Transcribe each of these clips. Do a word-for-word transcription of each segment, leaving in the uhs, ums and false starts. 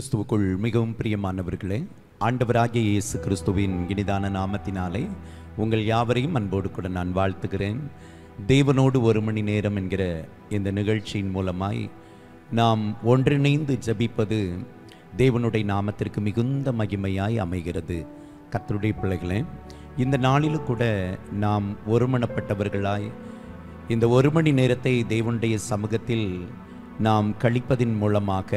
கிறிஸ்துவுக்குள் மிகவும் பிரியமானவர்களே, ஆண்டவராகிய இயேசு கிறிஸ்துவின் இனிதான நாமத்தினாலே உங்கள் யாவரையும் அன்போடு கூட நான் வாழ்த்துகிறேன். தேவனோடு ஒரு மணி நேரம் என்கிற இந்த நிகழ்ச்சியின் மூலமாய் நாம் ஒன்றிணைந்து ஜெபிப்பது தேவனுடைய நாமத்திற்கு மிகுந்த மகிமையாய் அமைகிறது. கர்த்தருடைய பிள்ளைகளே, இந்த நாளிலும் கூட நாம் ஒருமனப்பட்டவர்களாய் இந்த ஒரு மணி நேரத்தை தேவனுடைய சமூகத்தில் நாம் கழிப்பதின் மூலமாக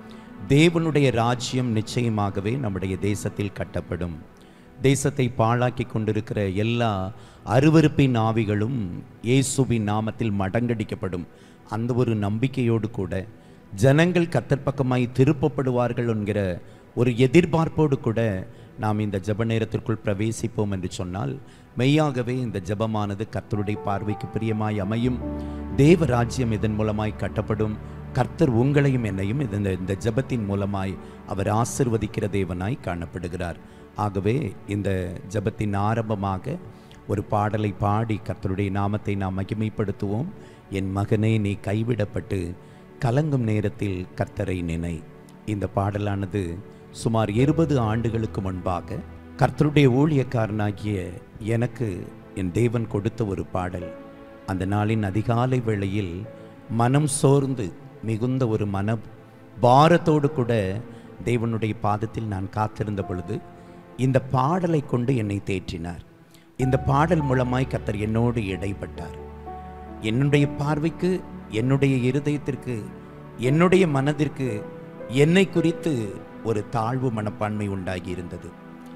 தேவனுடைய ராஜ்யம் நிச்சயமாகவே நம்முடைய தேசத்தில் கட்டப்படும். தேசத்தை பாழாக்கி கொண்டிருக்கிற எல்லா அருவருப்பின் ஆவிகளும் இயேசுவின் நாமத்தில் மடங்கடிக்கப்படும். அந்த ஒரு நம்பிக்கையோடு கூட ஜனங்கள் கர்த்தர் பக்கமாய் திருப்பப்படுவார்கள் என்கிற ஒரு எதிர்பார்ப்போடு கூட நாம் இந்த ஜெப நேரத்திற்குள் பிரவேசிப்போம் என்று சொன்னால் மெய்யாகவே இந்த ஜெபமானது கர்த்தருடைய பார்வைக்கு பிரியமாய் அமையும். தேவ ராஜ்யம் இதன் மூலமாய் கட்டப்படும். கர்த்தர் உங்களையும் என்னையும் இந்த இந்த ஜெபத்தின் மூலமாய் அவர் ஆசீர்வதிக்கிற தேவனாய் காணப்படுகிறார். ஆகவே இந்த ஜெபத்தின் ஆரம்பமாக ஒரு பாடலை பாடி கர்த்தருடைய நாமத்தை நாம் மகிமைப்படுத்துவோம். என் மகனே, நீ கைவிடப்பட்டு கலங்கும் நேரத்தில் கர்த்தரை நினை. இந்த பாடலானது சுமார் இருபது ஆண்டுகளுக்கு முன்பாக கர்த்தருடைய ஊழியக்காரனாகிய எனக்கு என் தேவன் கொடுத்த ஒரு பாடல். அந்த நாளின் அதிகாலை வேளையில் மனம் சோர்ந்து மிகுந்த ஒரு மன பாரத்தோடு கூட தேவனுடைய பாதத்தில் நான் காத்திருந்த பொழுது இந்த பாடலை கொண்டு என்னை தேற்றினார். இந்த பாடல் மூலமாய் கர்த்தர் என்னோடு இடைப்பட்டார். என்னுடைய பார்வைக்கு, என்னுடைய இருதயத்திற்கு, என்னுடைய மனதிற்கு என்னை குறித்து ஒரு தாழ்வு மனப்பான்மை உண்டாகி இருந்தது.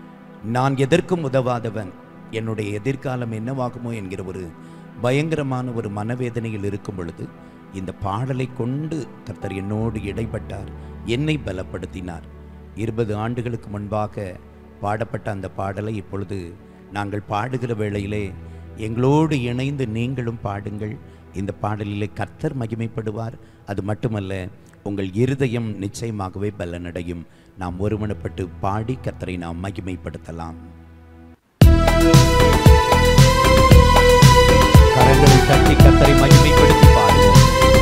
நான் எதற்கும் உதவாதவன், என்னுடைய எதிர்காலம் என்னவாகுமோ என்கிற ஒரு பயங்கரமான ஒரு மனவேதனையில் இருக்கும் பொழுது இந்த பாடலை கொண்டு கர்த்தர் என்னோடு இடைப்பட்டார், என்னை பலப்படுத்தினார். இருபது ஆண்டுகளுக்கு முன்பாக பாடப்பட்ட அந்த பாடலை இப்பொழுது நாங்கள் பாடுகிற வேளையிலே எங்களோடு இணைந்து நீங்களும் பாடுங்கள். இந்த பாடலிலே கர்த்தர் மகிமைப்படுவார். அது மட்டுமல்ல, உங்கள் இருதயம் நிச்சயமாகவே பலனடையும். நாம் ஒருமனப்பட்டு பாடி கர்த்தரை நாம் மகிமைப்படுத்தலாம். கரங்களை தட்டி கர்த்தரை மகிமைப்படுத்தி பாடுவோம்.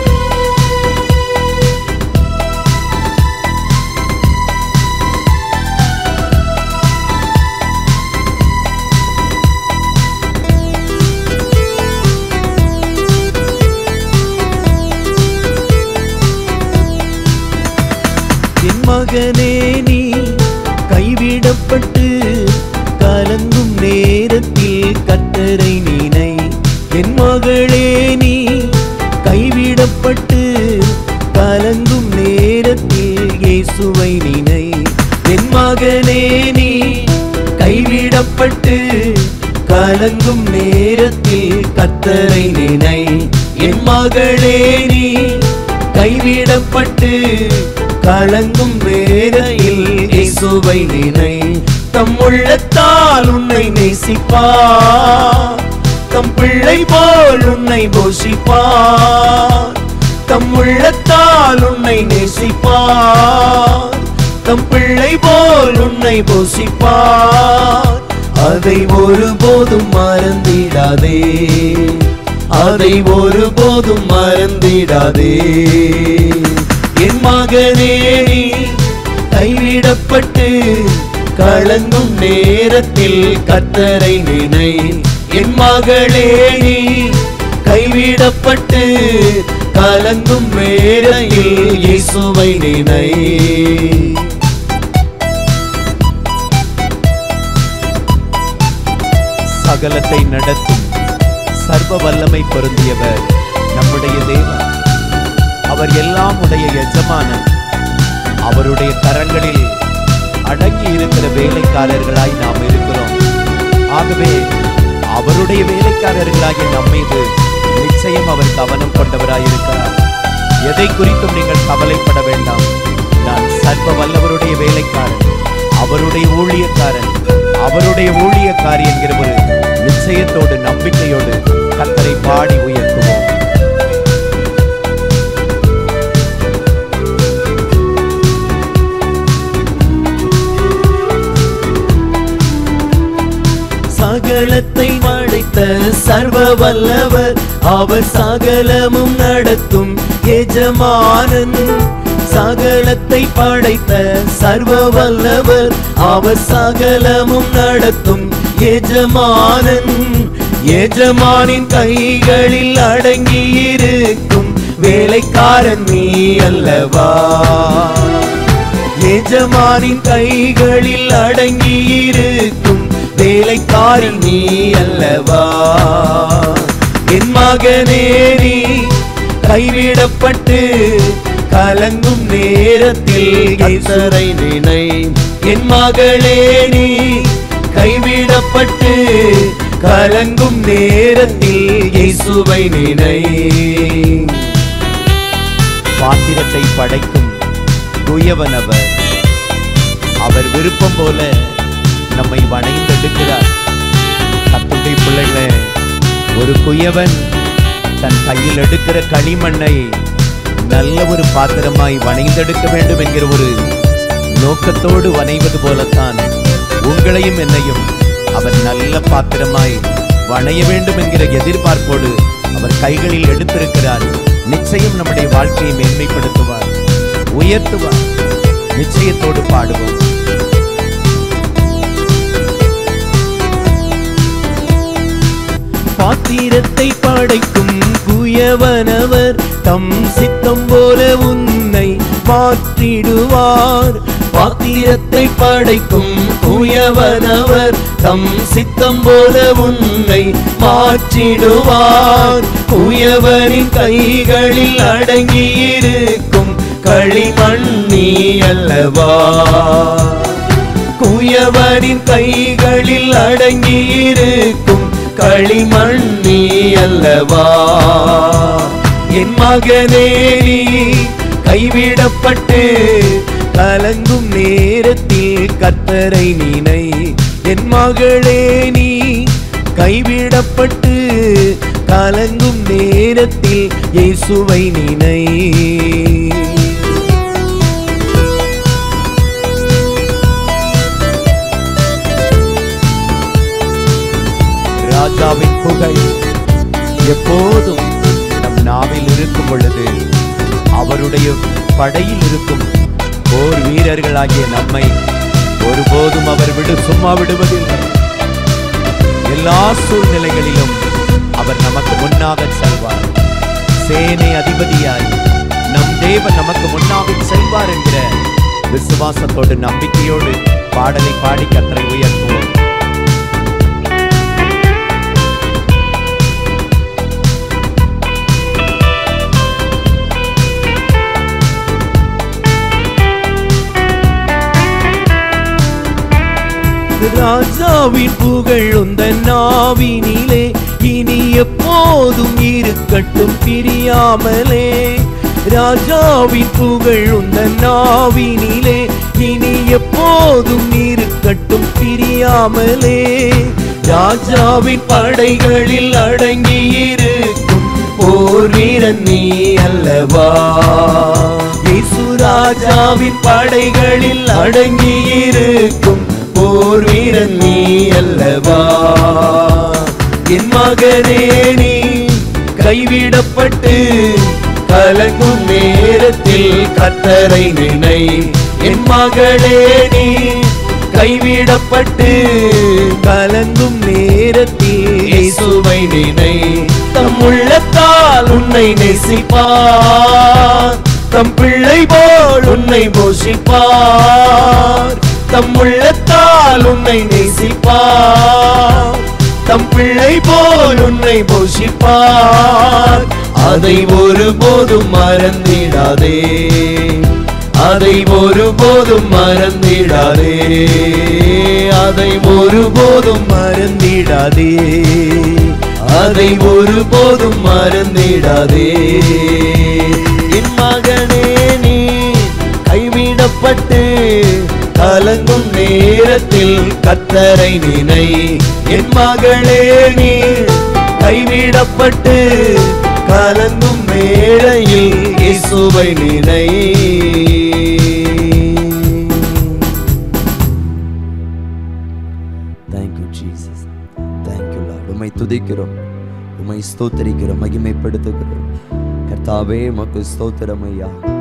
மகனே, நீ கைவிடப்பட்டு கலங்கும் நேரத்தில் கர்த்தரை நினை. என் மகளே, நீ கைவிடப்பட்டு கலங்கும் நேரத்தில் இயேசுவை நினை. என் மகனே, நீ கைவிடப்பட்டு கலங்கும் நேரத்தில் கர்த்தரை நினை. என் மகளே, நீ கைவிடப்பட்டு கலங்கும் வேளையில் இயேசுவை நினை. தம் உள்ளத்தால் உன்னை நேசிப்பார், தம் பிள்ளை போல் உன்னை போஷிப்பார். தம் உள்ளத்தால் உன்னை நேசிப்பார், தம் பிள்ளை போல் உன்னை போஷிப்பார். அதை ஒருபோதும் மறந்திடாதே, அதை ஒருபோதும் மறந்திடாதே. என் மகனே, நீ கைவிடப்பட்டு கலங்கும் நேரத்தில் கர்த்தரை நினை. என் மகளே, நீ கைவிடப்பட்டு கலங்கும் வேளையில் இயேசுவை நினை. சகலத்தை நடத்தும் சர்வ வல்லமை பொருந்தியவர் நம்முடைய தேவன். அவர் எல்லாம் உடைய எஜமானன். அவருடைய கரங்களில் அடங்கி இருக்கிற வேலைக்காரர்களாய் நாம் இருக்கிறோம். ஆகவே அவருடைய வேலைக்காரர்களாகிய நம்மீது நிச்சயம் அவர் கவனம் கொண்டவராய் இருக்கிறார். எதை குறித்தும் நீங்கள் கவலைப்பட வேண்டாம். நான் சர்வ வல்லவருடைய வேலைக்காரன், அவருடைய ஊழியக்காரன், அவருடைய ஊழியக்காரி என்கிற ஒரு நிச்சயத்தோடு நம்பிக்கையோடு கர்த்தரை பாடி உயர்த்துவோம். சகலத்தை படைத்த சர்வ வல்லவர், அவர் சகலமும் நடத்தும் எஜமானன். சகலத்தை படைத்த சர்வ வல்லவர், அவர் சகலமும் நடத்தும் எஜமானன். எஜமானின் கைகளில் அடங்கி இருக்கும் வேலைக்காரன் நீ அல்லவா. எஜமானின் கைகளில் அடங்கி இருக்கும் வேலைக்காரி நீ அல்லவா. என் மகனே நீ கைவிடப்பட்டு கலங்கும் நேரத்தில் கர்த்தரை நினை. என் மகளே நீ கைவிடப்பட்டு கலங்கும் நேரத்தில் இயேசுவை நினை. பாத்திரத்தை படைக்கும் குயவனவர், அவர் விருப்பம் போல நம்மை வணைந்தெடுக்கிறார். கர்த்தருடைய பிள்ளைகளே, ஒரு குயவன் தன் கையில் எடுக்கிற களிமண்ணை நல்ல ஒரு பாத்திரமாய் வணைந்தெடுக்க வேண்டும் என்கிற ஒரு நோக்கத்தோடு வணைவது போலத்தான் உங்களையும் என்னையும் அவர் நல்ல பாத்திரமாய் வணைய வேண்டும் என்கிற எதிர்பார்ப்போடு அவர் கைகளில் எடுத்திருக்கிறார். நிச்சயம் நம்முடைய வாழ்க்கையை மேன்மைப்படுத்துவார், உயர்த்துவார். நிச்சயத்தோடு பாடுவோம். பாத்திரத்தை படைக்கும் குயவனவர், தம் சித்தம் போல உன்னை மாற்றிடுவார். பாத்திரத்தை படைக்கும் குயவனவர், தம் சித்தம் போல உன்னை மாற்றிடுவார். குயவனின் கைகளில் அடங்கி இருக்கும் களிமண் நீ அல்லவா. குயவனின் கைகளில் அடங்கி இருக்கும் களிமண் நீ அல்லவா. என் மகனே நீ கைவிடப்பட்டு கலங்கும் நேரத்தில் கர்த்தரை நினை. என் மகளே நீ கைவிடப்பட்டு கலங்கும் நேரத்தில் இயேசுவை நினை. ராஜாவின் புகழ் எப்போதும் நம் நாவில் இருக்கும் பொழுது, அவருடைய படையில் இருக்கும் போர் வீரர்களாகிய நம்மை ஒருபோதும் அவர் விடு சும்மா விடுவதில்லை. எல்லா சூழ்நிலைகளிலும் அவர் நமக்கு முன்னாக செல்வார். சேனை அதிபதியாய் நம் தேவன் நமக்கு முன்னாக செல்வார் என்கிற விசுவாசத்தோடு நம்பிக்கையோடு பாடலை பாடி கர்த்தரை உயர்த்துவோம். ராஜாவின் புகழ் உந்தன் நாவினிலே இனி எப்போதும் இருக்கட்டும் பிரியாமலே. ராஜாவின் புகழ் உந்தன் நாவினிலே இனி எப்போதும் இருக்கட்டும் பிரியாமலே. ராஜாவின் படைகளில் அடங்கி இருக்கும் போர் வீரன் நீ அல்லவா. இயேசு ராஜாவின் படைகளில் அடங்கி இருக்கும் போர் வீரன் நீ அல்லவா. என் மகனே நீ கைவிடப்பட்டு கலங்கும் நேரத்தில் கர்த்தரை நினை. என் மகளே நீ கைவிடப்பட்டு கலங்கும் நேரத்தில் இயேசுவை நினை. தம் உள்ளத்தால் உன்னை நேசிப்பார், தம் பிள்ளை போல் உன்னை போஷிப்பார். தம் உள்ளத்தால் உன்னை நேசிப்பார், தம் பிள்ளை போல் உன்னை போஷிப்பார். அதை ஒருபோதும் மறந்திடாதே, அதை ஒருபோதும் மறந்திடாதே, அதை ஒருபோதும் மறந்திடாதே, அதை ஒருபோதும் மறந்திடாதே. என் மகனே நீ கைவிடப்பட்டு கலங்கும் நேரத்தில் கர்த்தரை நினை. என் மகளே நீ கைவிடப்பட்டு கலங்கும் வேளையில் இயேசுவை நினை. Thank you Jesus. Thank you Lord. உம்மை துதிக்கிறோம், உம்மை ஸ்தோத்திரிக்கிறோம், மகிமைப்படுத்துகிறோம். கர்த்தாவே உமக்கு ஸ்தோத்திரம் ஐயா.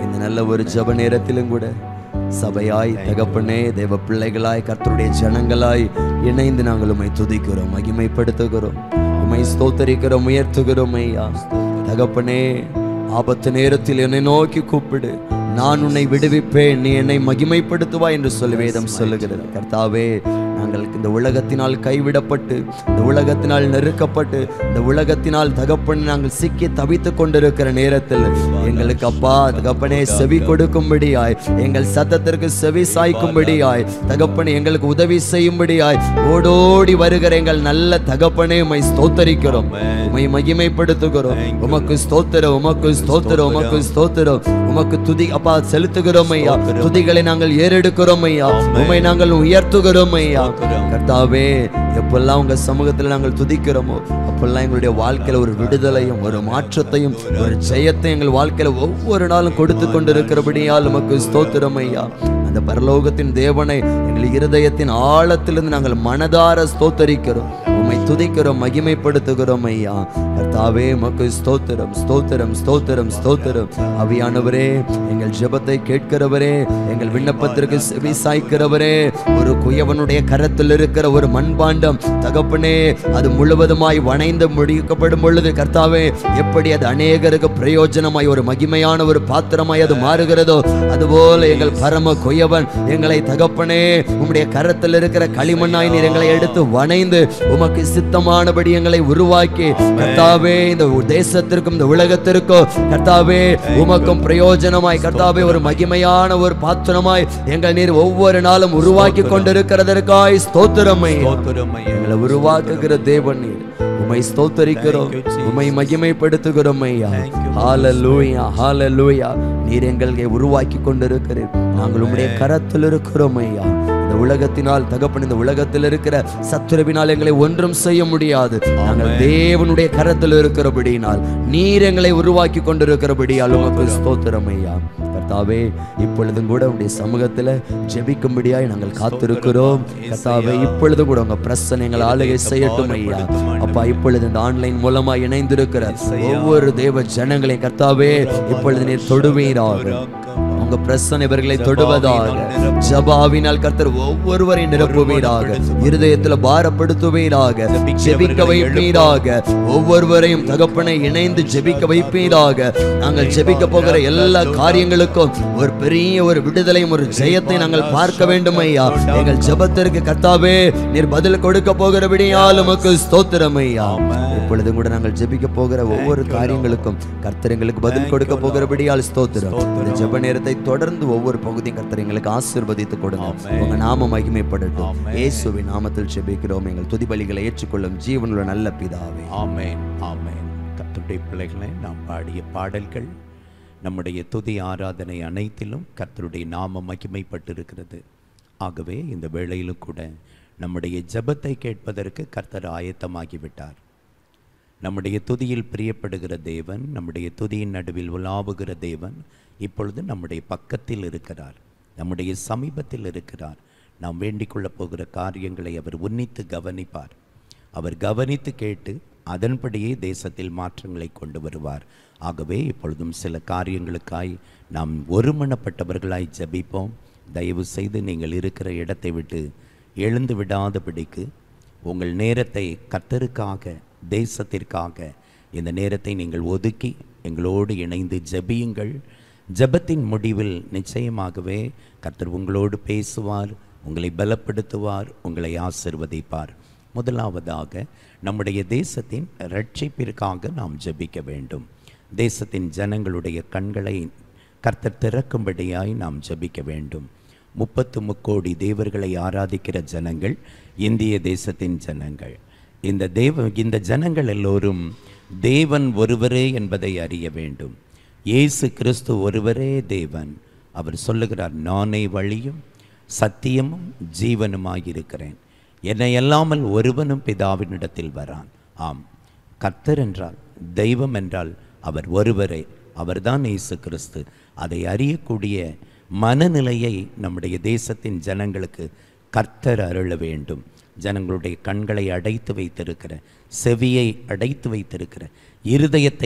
இந்த நல்ல ஒரு ஜெப நேரத்திலும் கூட சபையாய் தகப்பனே தேவ பிள்ளைகளாய் கர்த்தருடைய ஜனங்களாய் இணைந்து நாங்கள் உம்மை துதிக்கிறோம், மகிமைப்படுத்துகிறோம், உம்மை ஸ்தோத்தரிக்கிறோம், உயர்த்துகிறோம். ஐயா தகப்பனே, ஆபத்து நேரத்தில் என்னை நோக்கி கூப்பிடு, நான் உன்னை விடுவிப்பேன், நீ என்னை மகிமைப்படுத்துவா என்று சொல்லி வேதம் சொல்லுகிறது. கர்த்தாவே, நாங்கள் இந்த உலகத்தினால் கைவிடப்பட்டு, இந்த உலகத்தினால் நெருக்கப்பட்டு, இந்த உலகத்தினால் தகப்பன் நாங்கள் சிக்கி தவித்து கொண்டிருக்கிற நேரத்தில் எங்களுக்கு அப்பா தகப்பனே செவி கொடுக்கும்படியாய், எங்கள் சத்தத்திற்கு செவி சாய்க்கும்படியாய் தகப்பனே எங்களுக்கு உதவி செய்யும்படியாய் ஓடோடி வருகிற எங்கள் நல்ல தகப்பனே உம்மை ஸ்தோத்தரிக்கிறோம், உம்மை மகிமைப்படுத்துகிறோம். உமக்கு ஸ்தோத்திரம், உமக்கு ஸ்தோத்திரம், உமக்கு ஸ்தோத்திரம், உமக்கு துதி அப்பா செலுத்துகிறோம் ஐயா. துதிகளை நாங்கள் ஏறெடுக்கிறோம் ஐயா, உம்மை நாங்கள் உயர்த்துகிறோம் ஐயா. கர்த்தாவே, எப்பெல்லாம் உங்க சமூகத்தில் நாங்கள் துதிக்கிறோமோ அப்பெல்லாம் எங்களுடைய வாழ்க்கையில ஒரு விடுதலையும் ஒரு மாற்றத்தையும் ஒரு ஜெயத்தையும் எங்கள் வாழ்க்கையில ஒவ்வொரு நாளும் கொடுத்து கொண்டிருக்கிறபடியால் உமக்கு ஸ்தோத்திரம் ஐயா. அந்த பரலோகத்தின் தேவனை எங்கள் இருதயத்தின் ஆழத்திலிருந்து நாங்கள் மனதார ஸ்தோத்தரிக்கிறோம், உம்மை துதிக்கிறோம், மகிமைப்படுத்துகிறோம் ஐயா. கர்த்தாவே, உமக்கு ஸ்தோத்திரம், ஸ்தோத்திரம், ஸ்தோத்திரம், ஸ்தோத்திரம். ஆவியானவரே, எங்கள் ஜெபத்தை கேட்கிறவரே, எங்கள் விண்ணப்பத்திற்கு செவி சாய்க்கிறவரே, ஒரு குயவனுடைய கரத்தில் இருக்கிற ஒரு மண்பாண்டம் தகப்பனே, அது முழுவதுமாய் வணைந்து முடிக்கப்படும் பொழுது கர்த்தாவே, எப்படி அது அநேகருக்கு பிரயோஜனமாய் ஒரு மகிமையான ஒரு பாத்திரமாய் அது மாறுகிறதோ, அதுபோல எங்கள் பரம குயவன் எங்களை தகப்பனே உம்முடைய கரத்தில் இருக்கிற களிமண்ணாய் நீர் எங்களை எடுத்து வணைந்து உமக்கு சித்தமானபடி எங்களை உருவாக்கி கர்த்தாவே, இந்த தேசத்திற்கும் இந்த உலகத்திற்கும் கர்த்தாவே உமக்கும் பிரயோஜனமாய் கர்த்தாவே ஒரு மகிமையான ஒரு பாத்திரமாய் எங்கள் நீர் ஒவ்வொரு நாளும் உருவாக்கி கொண்டிருக்கிறதற்காய் ஸ்தோத்திரம். எங்களை உருவாக்குகிற தேவன் நீர், உம்மை ஸ்தோத்தரிக்கிறோம், உம்மை மகிமைப்படுத்துகிறோம் ஐயா. ஹalleluya, ஹalleluya. நீர் எங்களை உருவாக்கி கொண்டிருக்கிறீர், நாங்கள் உம்முடைய கரத்தில் இருக்கிறோம் ஐயா. இந்த உலகத்தினால் தகப்பன், இந்த உலகத்தில் இருக்கிற சத்துருவினால் எங்களை ஒன்றும் செய்ய முடியாது. நாங்கள் தேவனுடைய கரத்தில் இருக்கிறபடியினால் நீர் எங்களை உருவாக்கி கொண்டிருக்கிறபடியால் உமக்கு ஸ்தோத்திரம் ஐயா. கர்த்தாவே, இப்பொழுதும் கூட உடைய சமூகத்துல ஜெபிக்கும்படியாய் நாங்கள் காத்திருக்கிறோம். கர்த்தாவே, இப்பொழுதும் கூட உங்க பிரசன்னை எங்களை ஆளுகை செய்யட்டும் ஐயா. அப்பா, இப்பொழுது இந்த ஆன்லைன் மூலமா இணைந்திருக்கிற ஒவ்வொரு தேவ ஜனங்களை கர்த்தாவே இப்பொழுது நீர் தொடுவீராக, உங்க பிரசன்னை இவர்களை தொடுவதாக. ஜபாவினால் கர்த்தர் ஒவ்வொருவரை நிரப்புவீராக, இருதயத்தில் பாரப்படுத்துவீராக, ஜெபிக்க வைப்பீராக, ஒவ்வொருவரையும் தகப்பனை இணைந்து ஜெபிக்க வைப்பீராக. நாங்கள் ஜெபிக்க போகிற எல்லா காரியங்களுக்கும் ஒரு பெரிய ஒரு விடுதலையும் ஒரு ஜெயத்தை நாங்கள் பார்க்க வேண்டும் ஐயா. எங்கள் ஜெபத்திற்கு கர்த்தாவே நீர் பதில் கொடுக்க போகிறபடியால் உமக்கு ஸ்தோத்திரம் ஐயா. இப்பொழுது கூட நாங்கள் ஜெபிக்க போகிற ஒவ்வொரு காரியங்களுக்கும் கர்த்தர் எங்களுக்கு பதில் கொடுக்க போகிறபடியால் ஸ்தோத்திரம். இந்த ஜெப நேரத்தை தொடர்ந்து ஒவ்வொரு பகுதியும் கர்த்தர் எங்களுக்கு ஆசீர்வதித்து கொடுங்க. உங்க நாம மகிமைப்படட்டும். இயேசுவின் நாமத்தில் ஜெபிக்கிறோம் எங்கள் துதி பலிகளை ஏற்றுக்கொள்ளும் ஜீவனுள்ள நல்ல பிதாவே. ஆமென், ஆமென். கர்த்தருடைய பிள்ளைகளை நாம் பாடிய பாடல்கள் நம்முடைய துதி ஆராதனை அனைத்திலும் கர்த்தருடைய நாமம் மகிமைப்பட்டிருக்கிறது. ஆகவே இந்த வேளையிலும் கூட நம்முடைய ஜெபத்தை கேட்பதற்கு கர்த்தர் ஆயத்தமாகிவிட்டார். நம்முடைய துதியில் பிரியப்படுகிற தேவன், நம்முடைய துதியின் நடுவில் உலாவுகிற தேவன் இப்பொழுது நம்முடைய பக்கத்தில் இருக்கிறார், நம்முடைய சமீபத்தில் இருக்கிறார். நாம் வேண்டிக் கொள்ளப் போகிற காரியங்களை அவர் உன்னித்து கவனிப்பார். அவர் கவனித்து கேட்டு அதன்படியே தேசத்தில் மாற்றங்களை கொண்டு வருவார். ஆகவே இப்பொழுதும் சில காரியங்களுக்காய் நாம் ஒருமனப்பட்டவர்களாய் ஜெபிப்போம். தயவு செய்து நீங்கள் இருக்கிற இடத்தை விட்டு எழுந்து விடாதபடிக்கு உங்கள் நேரத்தை கர்த்தருக்காக, தேசத்திற்காக இந்த நேரத்தை நீங்கள் ஒதுக்கி எங்களோடு இணைந்து ஜெபியுங்கள். ஜெபத்தின் முடிவில் நிச்சயமாகவே கர்த்தர் உங்களோடு பேசுவார், உங்களை பலப்படுத்துவார், உங்களை ஆசீர்வதிப்பார். முதலாவதாக நம்முடைய தேசத்தின் ரட்சிப்பிற்காக நாம் ஜெபிக்க வேண்டும். தேசத்தின் ஜனங்களுடைய கண்களை கர்த்தர் திறக்கும்படியாய் நாம் ஜெபிக்க வேண்டும். முப்பத்து முக்கோடி தேவர்களை ஆராதிக்கிற ஜனங்கள் இந்திய தேசத்தின் ஜனங்கள். இந்த தேவ இந்த ஜனங்கள் எல்லோரும் தேவன் ஒருவரே என்பதை அறிய வேண்டும். இயேசு கிறிஸ்து ஒருவரே தேவன். அவர் சொல்லுகிறார், நானே வழியும் சத்தியமும் ஜீவனுமாயிருக்கிறேன், என்னை அல்லாமல் ஒருவனும் பிதாவினிடத்தில் வரான். ஆம், கர்த்தர் என்றால், தெய்வம் என்றால் அவர் ஒருவரே, அவர்தான் இயேசு கிறிஸ்து. அதை அறியக்கூடிய மனநிலையை நம்முடைய தேசத்தின் ஜனங்களுக்கு கர்த்தர் அருள வேண்டும். ஜனங்களுடைய கண்களை அடைத்து வைத்திருக்கிற, செவியை அடைத்து வைத்திருக்கிற, இருதயத்தை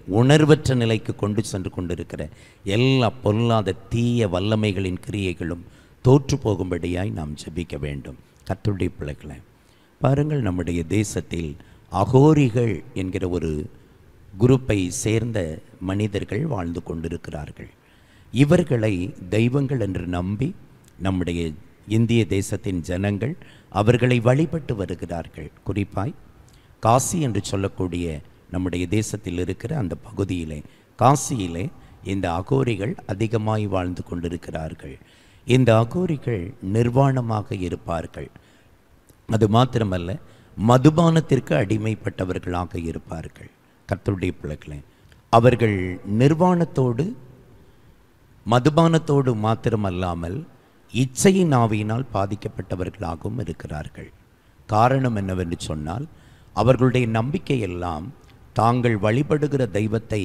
உணர்வற்ற நிலைக்கு கொண்டு சென்று கொண்டிருக்கிற எல்லா பொல்லாத தீய வல்லமைகளின் கிரியைகளும் தோற்று போகும்படியாய் நாம் ஜெபிக்க வேண்டும். கர்த்தருடைய பிள்ளைகளை பாருங்கள், நம்முடைய தேசத்தில் அகோரிகள் என்கிற ஒரு குரூப்பை சேர்ந்த மனிதர்கள் வாழ்ந்து கொண்டிருக்கிறார்கள். இவர்களை தெய்வங்கள் என்று நம்பி நம்முடைய இந்திய தேசத்தின் ஜனங்கள் அவர்களை வழிபட்டு வருகிறார்கள். குறிப்பாய் காசி என்று சொல்லக்கூடிய நம்முடைய தேசத்தில் இருக்கிற அந்த பகுதியிலே, காசியிலே இந்த அகோரிகள் அதிகமாய் வாழ்ந்து கொண்டிருக்கிறார்கள். இந்த அகோரிகள் நிர்வாணமாக இருப்பார்கள். அது மாத்திரமல்ல, மதுபானத்திற்கு அடிமைப்பட்டவர்களாக இருப்பார்கள். கர்த்தருடைய பிள்ளைகளே, அவர்கள் நிர்வாணத்தோடு மதுபானத்தோடு மாத்திரமல்லாமல் இச்சையின் ஆவியினால் பாதிக்கப்பட்டவர்களாகவும் இருக்கிறார்கள். காரணம் என்னவென்று சொன்னால், அவர்களுடைய நம்பிக்கையெல்லாம் தாங்கள் வழிபடுகிற தெய்வத்தை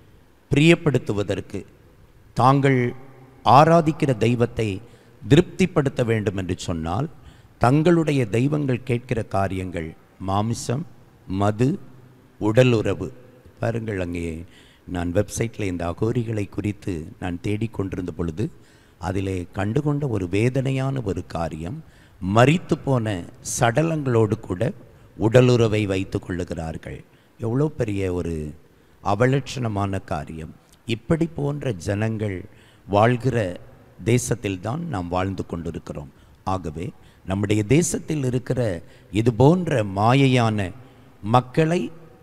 பிரியப்படுத்துவதற்கு, தாங்கள் ஆராதிக்கிற தெய்வத்தை திருப்திப்படுத்த வேண்டும் என்று சொன்னால், தங்களுடைய தெய்வங்கள் கேட்கிற காரியங்கள் மாமிசம், மது, உடலுறவு. பாருங்கள், அங்கே நான் வெப்சைட்டில் இந்த அகோரிகளை குறித்து நான் தேடிக்கொண்டிருந்த பொழுது அதிலே கண்டுகொண்ட ஒரு வேதனையான ஒரு காரியம், மரித்து போன சடலங்களோடு கூட உடலுறவை வைத்து கொள்ளுகிறார்கள். எவ்வளோ பெரிய ஒரு அவலட்சணமான காரியம். இப்படி போன்ற ஜனங்கள் வாழ்கிற தேசத்தில்தான் நாம் வாழ்ந்து கொண்டிருக்கிறோம். ஆகவே நம்முடைய தேசத்தில் இருக்கிற இது போன்ற மாயையான, மக்களை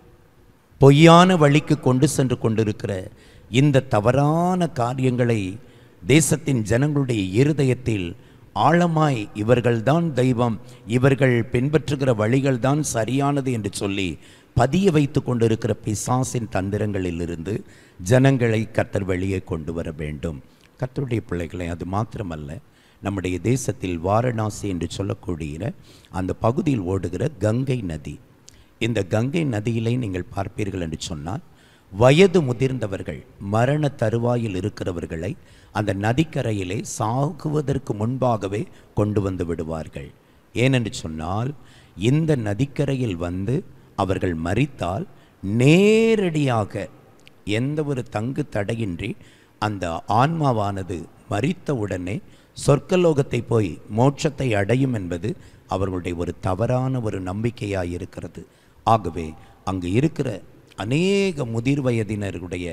பொய்யான வழிக்கு கொண்டு சென்று கொண்டிருக்கிற இந்த தவறான காரியங்களை தேசத்தின் ஜனங்களுடைய இருதயத்தில் ஆழமாய் இவர்கள்தான் தெய்வம், இவர்கள் பின்பற்றுகிற வழிகள்தான் சரியானது என்று சொல்லி பதிய வைத்து கொண்டிருக்கிற பிசாசின் தந்திரங்களிலிருந்து ஜனங்களை கர்த்தர் வெளியே கொண்டு வர வேண்டும். கர்த்தருடைய பிள்ளைகளை, அது மாத்திரமல்ல, நம்முடைய தேசத்தில் வாரணாசி என்று சொல்லக்கூடிய அந்த பகுதியில் ஓடுகிற கங்கை நதி, இந்த கங்கை நதியிலே நீங்கள் பார்ப்பீர்கள் என்று சொன்னால், வயது முதிர்ந்தவர்கள், மரண தருவாயில் இருக்கிறவர்களை அந்த நதிக்கரையிலே சாகுவதற்கு முன்பாகவே கொண்டு வந்து விடுவார்கள். ஏனென்று சொன்னால், இந்த நதிக்கரையில் வந்து அவர்கள் மரித்தால் நேரடியாக எந்த ஒரு தங்கு தடையின்றி அந்த ஆன்மாவானது மரித்த உடனே சொர்க்கலோகத்தை போய் மோட்சத்தை அடையும் என்பது அவர்களுடைய ஒரு தவறான ஒரு நம்பிக்கையாக இருக்கிறது. ஆகவே அங்கு இருக்கிற அநேக முதிர் வயதினருடைய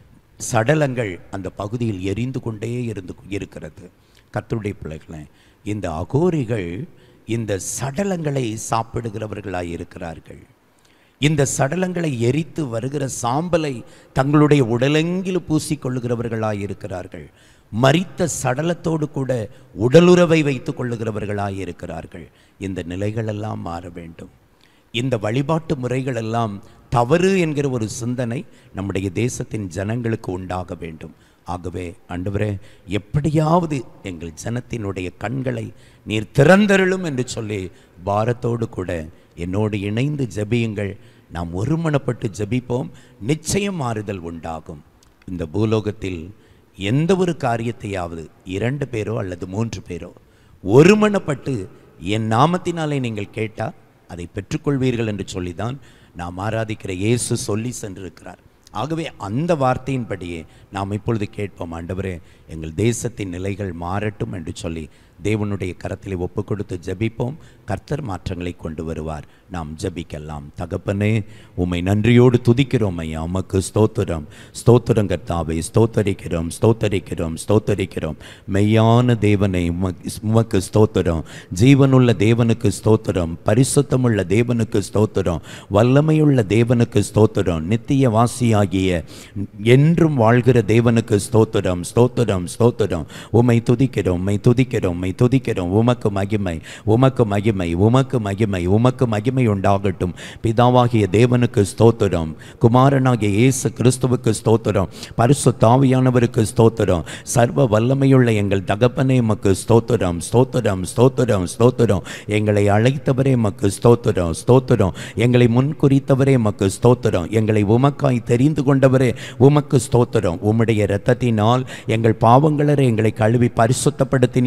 சடலங்கள் அந்த பகுதியில் எரிந்து கொண்டே இருந்து இருக்கிறது. கர்த்தருடைய பிள்ளைகளை, இந்த அகோரிகள் இந்த சடலங்களை சாப்பிடுகிறவர்களாய் இருக்கிறார்கள். இந்த சடலங்களை எரித்து வருகிற சாம்பலை தங்களுடைய உடலெங்கிலும் பூசிக்கொள்ளுகிறவர்களாய் இருக்கிறார்கள். மரித்த சடலத்தோடு கூட உடலுறவை வைத்துக் கொள்ளுகிறவர்களாய் இருக்கிறார்கள். இந்த நிலைகளெல்லாம் மாற வேண்டும். இந்த வழிபாட்டு முறைகள் எல்லாம் தவறு என்கிற ஒரு சிந்தனை நம்முடைய தேசத்தின் ஜனங்களுக்கு உண்டாக வேண்டும். ஆகவே ஆண்டவரே, எப்படியாவது எங்கள் ஜனத்தினுடைய கண்களை நீர் திறந்தருளும் என்று சொல்லி பாரத்தோடு கூட என்னோடு இணைந்து ஜெபியுங்கள். நாம் ஒருமனப்பட்டு ஜெபிப்போம். நிச்சயம் மாறுதல் உண்டாகும். இந்த பூலோகத்தில் எந்த ஒரு காரியத்தையாவது இரண்டு பேரோ அல்லது மூன்று பேரோ ஒருமனப்பட்டு என் நாமத்தினாலே நீங்கள் கேட்டால் அதை பெற்றுக்கொள்வீர்கள் என்று சொல்லிதான் நாம் ஆராதிக்கிற இயேசு சொல்லி சென்றிருக்கிறார். ஆகவே அந்த வார்த்தையின்படியே நாம் இப்பொழுது கேட்போம். ஆண்டவரே, எங்கள் தேசத்தின் நிலைகள் மாறட்டும் என்று சொல்லி தேவனுடைய கரத்திலே ஒப்பு கொடுத்து ஜெபிப்போம். கர்த்தர் மாற்றங்களை கொண்டு வருவார். நாம் ஜெபிக்கலாம். தகப்பனே, உம்மை நன்றியோடு துதிக்கிறோம் ஐயா. உமக்கு ஸ்தோத்திரம், ஸ்தோத்திரம் கர்த்தாவே, ஸ்தோத்தரிக்கிறோம், ஸ்தோத்தரிக்கிறோம், ஸ்தோத்தரிக்கிறோம். மெய்யான தேவனை உமக்கு ஸ்தோத்திரம், ஜீவனுள்ள தேவனுக்கு ஸ்தோத்திரம், பரிசுத்தமுள்ள தேவனுக்கு ஸ்தோத்திரம், வல்லமையுள்ள தேவனுக்கு ஸ்தோத்திரம், நித்திய வாசியாகிய என்றும் வாழ்கிற தேவனுக்கு ஸ்தோத்திரம், ஸ்தோத்திரம், ஸ்தோத்திரம். உம்மை துதிக்கிறோம், உம்மை துதிக்கிறோம், உம்மை துதிக்கிறோம். உமக்கு மகிமை, உமக்கு மகிமை, உமக்கு மகிமை, உமக்கு மகிமை உண்டாகட்டும். பிதாவாகிய தேவனுக்கு ஸ்தோத்திரம், குமாரனாகிய இயேசு கிறிஸ்துவுக்கு ஸ்தோத்திரம், பரிசுத்த ஆவியானவருக்கு ஸ்தோத்திரம், சர்வ வல்லமையுள்ள எங்கள் தகப்பனே உமக்கு ஸ்தோத்திரம், ஸ்தோத்திரம், ஸ்தோத்திரம், ஸ்தோத்திரம். எங்களை அழைத்தவரே உமக்கு ஸ்தோத்திரம், ஸ்தோத்திரம். எங்களை முன்குறித்தவரே உமக்கு ஸ்தோத்திரம், எங்களை உமக்காய் தெரிந்து கொண்டவரே உமக்கு ஸ்தோத்திரம். உம்முடைய இரத்தத்தினால் எங்கள் பாவங்களரை எங்களை கழுவி பரிசுத்தப்படுத்தினீரே உமக்கு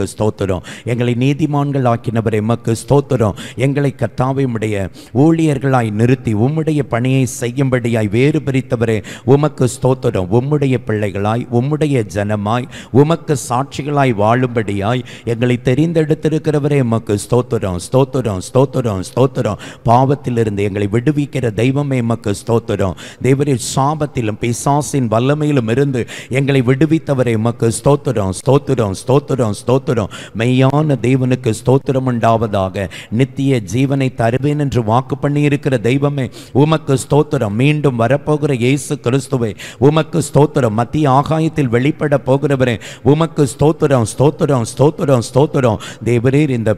எமக்கு ஸ்தோத்திரம். எங்களை நீதிமான்கள் ஆக்கினவரே எமக்கு ஸ்தோத்திரம். எங்களை கர்த்தாவே உம்முடைய ஊழியர்களாய் நிறுத்தி உம்முடைய பணியை செய்யும்படியாய் வேறு பிரித்தவரே உமக்கு ஸ்தோத்திரம். உம்முடைய பிள்ளைகளாய் உம்முடைய ஜனமாய் உமக்கு சாட்சிகளாய் வாழும்படியாய் எங்களை தெரிந்தெடுத்திருக்கிறவரே எமக்கு ஸ்தோத்திரம் ஸ்தோத்திரம் ஸ்தோத்திரம் ஸ்தோத்திரம். பாவத்திலிருந்து எங்களை விடுவிக்கிற தெய்வமே எமக்கு ஸ்தோத்திரம். தேவரே சாபத்திலும் பிசாசின் வல்லமையிலும் இருந்து எங்களை விடுவித்தவரே எமக்கு ஸ்தோத்திரம் ஸ்தோத்திரம் ஸ்தோத்திரம் ஸ்தோத்திரம். மெய்யான தேவனுக்கு ஸ்தோத்திரம் உண்டாவதாக. நித்திய ஜீவனை தருவேன் என்று வாக்கு பண்ணி இருக்கிற தெய்வமே உமக்கு ஸ்தோத்திரம். மீண்டும் வரப்போகிற இயேசு கிறிஸ்துவே உமக்கு ஸ்தோத்திரம். மத்திய ஆகாயத்தில் வெளிப்பட போகிறவரே உமக்கு ஸ்தோத்திரம் ஸ்தோத்திரம் ஸ்தோத்திரம் ஸ்தோத்திரம். தேவரீர் இந்த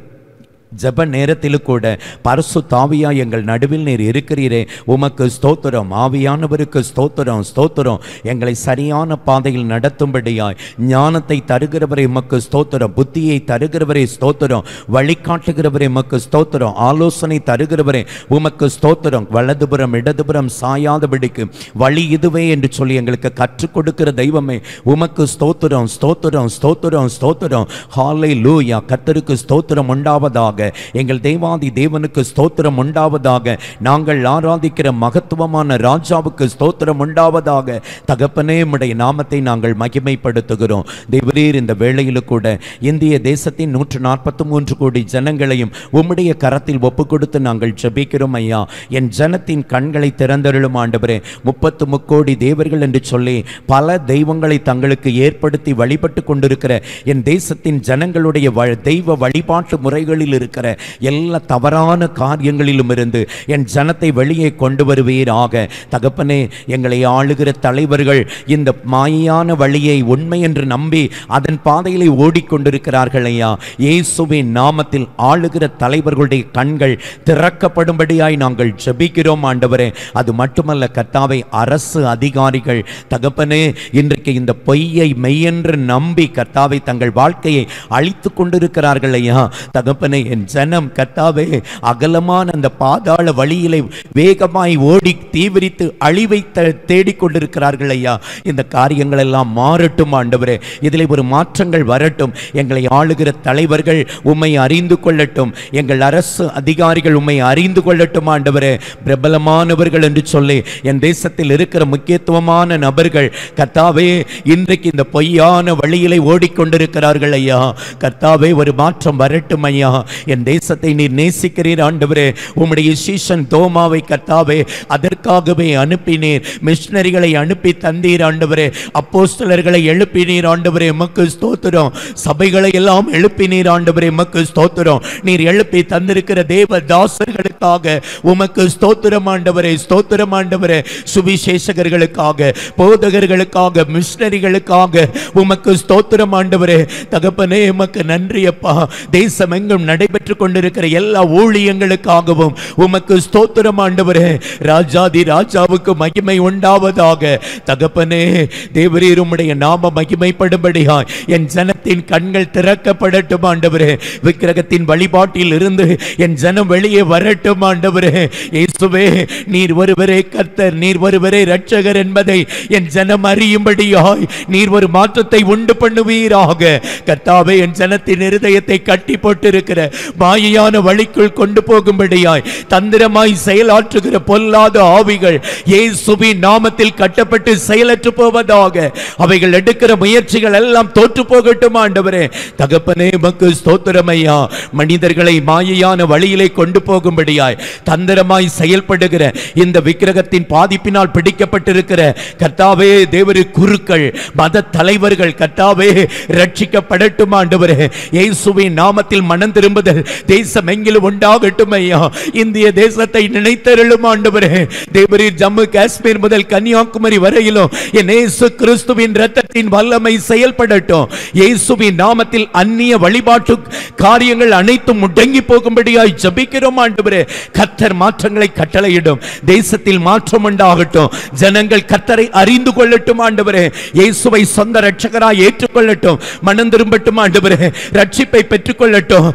ஜப நேரத்தில் கூட பரிசுத்த ஆவியாய் எங்கள் நடுவில் நீர் இருக்கிறீரே உமக்கு ஸ்தோத்திரம். ஆவியானவருக்கு ஸ்தோத்திரம் ஸ்தோத்திரம். எங்களை சரியான பாதையில் நடத்தும்படியாய் ஞானத்தை தருகிறவரே உமக்கு ஸ்தோத்திரம். புத்தியை தருகிறவரே ஸ்தோத்திரம். வழிகாட்டுகிறவரே உமக்கு ஸ்தோத்திரம். ஆலோசனை தருகிறவரே உமக்கு ஸ்தோத்திரம். வலதுபுறம் இடதுபுறம் சாயாதபடிக்கு வழி இதுவே என்று சொல்லி எங்களுக்கு கற்றுக் கொடுக்கிற தெய்வமே உமக்கு ஸ்தோத்திரம் ஸ்தோத்திரம் ஸ்தோத்திரம் ஸ்தோத்திரம். ஹல்லேலூயா. கர்த்தருக்கு ஸ்தோத்திரம் உண்டாவதாக. எங்கள் தேவாதி தேவனுக்கு ஸ்தோத்திரம் உண்டாவதாக. நாங்கள் ஆராதிக்கிற மகத்துவமான ராஜாவுக்கு ஸ்தோத்திரம் உண்டாவதாக. தகப்பனே உம்முடைய நாமத்தை நாங்கள் மகிமைப்படுத்துகிறோம். தேவரீர் இந்த வேளையில் கூட இந்திய தேசத்தின் நூற்று நாற்பத்தி மூன்று கோடி ஜனங்களையும் உம்முடைய கரத்தில் ஒப்பு கொடுத்து நாங்கள் ஜெபிக்கிறோம் ஐயா. என் ஜனத்தின் கண்களை திறந்தருளும் ஆண்டவரே. முப்பத்து முக்கோடி தேவர்கள் என்று சொல்லி பல தெய்வங்களை தங்களுக்கு ஏற்படுத்தி வழிபட்டு கொண்டிருக்கிற என் தேசத்தின் ஜனங்களுடைய தெய்வ வழிபாட்டு முறைகளில் இருக்கிற எல்லா தவறான காரியங்களிலும் இருந்து என் ஜனத்தை வெளியே கொண்டு வருவீராக. தகப்பனே எங்களை ஆளுகிற தலைவர்கள் இந்த மாயான வழியை உண்மை என்று நம்பி அதன் பாதையிலே ஓடிக்கொண்டிருக்கிறார்கள் ஐயா. இயேசுவின் நாமத்தில் ஆளுகிற தலைவர்களுடைய கண்கள் திறக்கப்படும்படியாய் நாங்கள் ஜெபிக்கிறோம் ஆண்டவரே. அது மட்டுமல்ல கர்த்தாவே, அரசு அதிகாரிகள் தகப்பனே இன்றைக்கு இந்த பொய்யை மெய்யென்று நம்பி கர்த்தாவை தங்கள் வாழ்க்கையை அழித்து கொண்டிருக்கிறார்கள் ஐயா. தகப்பனே என் ஜனம் கர்த்தாவே அகலமான அந்த பாதாள வழியிலே வேகமாய் ஓடி தீவிரித்து அழிவை தேடிக்கொண்டிருக்கிறார்கள் ஐயா. இந்த காரியங்கள் எல்லாம் மாறட்டும் ஆண்டவரே. இதில் ஒரு மாற்றங்கள் வரட்டும். எங்களை ஆளுகிற தலைவர்கள் உம்மை அறிந்து கொள்ளட்டும். எங்கள் அரசு அதிகாரிகள் உம்மை அறிந்து கொள்ளட்டும் ஆண்டவரே. பிரபலமானவர்கள் என்று சொல்லி என் தேசத்தில் இருக்கிற முக்கியத்துவமான நபர்கள் கர்த்தாவே இன்றைக்கு இந்த பொய்யான வழியிலே ஓடிக்கொண்டிருக்கிறார்கள் ஐயா. கர்த்தாவே ஒரு மாற்றம் வரட்டும் ஐயா. என் தேசத்தை நீர் நேசிக்கிறீர் ஆண்டவரே. உம்முடைய சீஷன் தோமாவை கர்த்தாவே அதற்காகவே அனுப்பினீர். மிஷனரிகளை அனுப்பி தந்தீர் ஆண்டவரே. அப்போஸ்தலர்களை எழுப்பினீர் ஆண்டவரே. உமக்கு ஸ்தோத்திரம். சபைகளை எல்லாம் எழுப்பினீர் ஆண்டவரே. உமக்கு ஸ்தோத்திரம். நீர் எழுப்பி தந்திருக்கிற தேவ தாசர்களுக்காக உமக்கு ஸ்தோத்திரம் ஆண்டவரே. ஸ்தோத்திரம் ஆண்டவரே. சுவிசேஷகர்களுக்காக, போதகர்களுக்காக, மிஷனரிகளுக்காக உமக்கு ஸ்தோத்திரம் ஆண்டவரே. தகப்பனே உமக்கு நன்றி அப்பா. தேசம் எங்கும் நடைபெற்றுக் கொண்டிருக்கிற எல்லா ஊழியங்களுக்காகவும் உமக்கு ஸ்தோத்திரம் ஆண்டவரே. ராஜாதி ராஜாவுக்கு மகிமை உண்டாவதாக. தகப்பனே தேவரீர் உம்முடைய நாம மகிமைப்படும்படியாய் என் ஜனத்தின் கண்கள் திறக்கப்படட்டும் ஆண்டவரே. விக்கிரகத்தின் வழிபாட்டில் இருந்து என் ஜனம் வெளியே வரட்டும் ஆண்டவரே. இயேசுவே நீர் ஒருவரே கர்த்தர், நீர் ஒருவரே இரட்சகர் என்பதை என் ஜனம் அறியும்படியாய் நீர் ஒரு மாற்றத்தை உண்டு பண்ணுவீராக. கர்த்தாவே என் ஜனத்தின் இருதயத்தை கட்டி போட்டிருக்கிற மாயையான வழிக்குள் கொண்டு போகும்படியாய் தந்திரமாய் செயலாற்றுகிற பொல்லாத ஆவிகள் இயேசுவின் நாமத்தில் கட்டப்பட்டு செயலற்று போவதாக. அவைகள் எடுக்கிற முயற்சிகள் எல்லாம் தோற்று போகட்டும் ஆண்டவரே. தகப்பனே உமக்கு ஸ்தோத்திரம் ஐயா. மனிதர்களை மாயையான வழியிலே கொண்டு போகும்படியாய் தந்திரமாய் செயல்படுகிற இந்த விக்கிரகத்தின் பாதிப்பினால் பிடிக்கப்பட்டிருக்கிற கர்த்தாவே தேவரே குருக்கள், மத தலைவர்கள் கர்த்தாவே ரட்சிக்கப்படட்டும் ஆண்டவரே. இயேசுவின் நாமத்தில் மனம் திரும்புதல் தேசம் எங்கிலும் உண்டாகட்டும் ஐயா. இந்திய தேசத்தை நினைத்தருளும் ஆண்டவரே. தேவரீர் ஜம்மு காஷ்மீர் முதல் கன்னியாகுமரி வரையிலும் என் இயேசு கிறிஸ்துவின் இரத்தத்தின் வல்லமை செயல்படட்டும். இயேசுவின் நாமத்தில் அந்நிய வழிபாட்டு காரியங்கள் அனைத்தும் முடங்கி போகும்படியாய் ஜெபிக்கிறோம் ஆண்டவரே. கர்த்தர் மாற்றங்களை கட்டளையிடும். தேசத்தில் மாற்றம் உண்டாகட்டும். ஜனங்கள் கர்த்தரை அறிந்து கொள்ளட்டும் ஆண்டவரே. இயேசுவை சொந்த இரட்சகராய் ஏற்றுக்கொள்ளட்டும். மனம் திரும்பட்டும் ஆண்டவரே. ரட்சிப்பை பெற்றுக்கொள்ளட்டும். அபிஷேகம்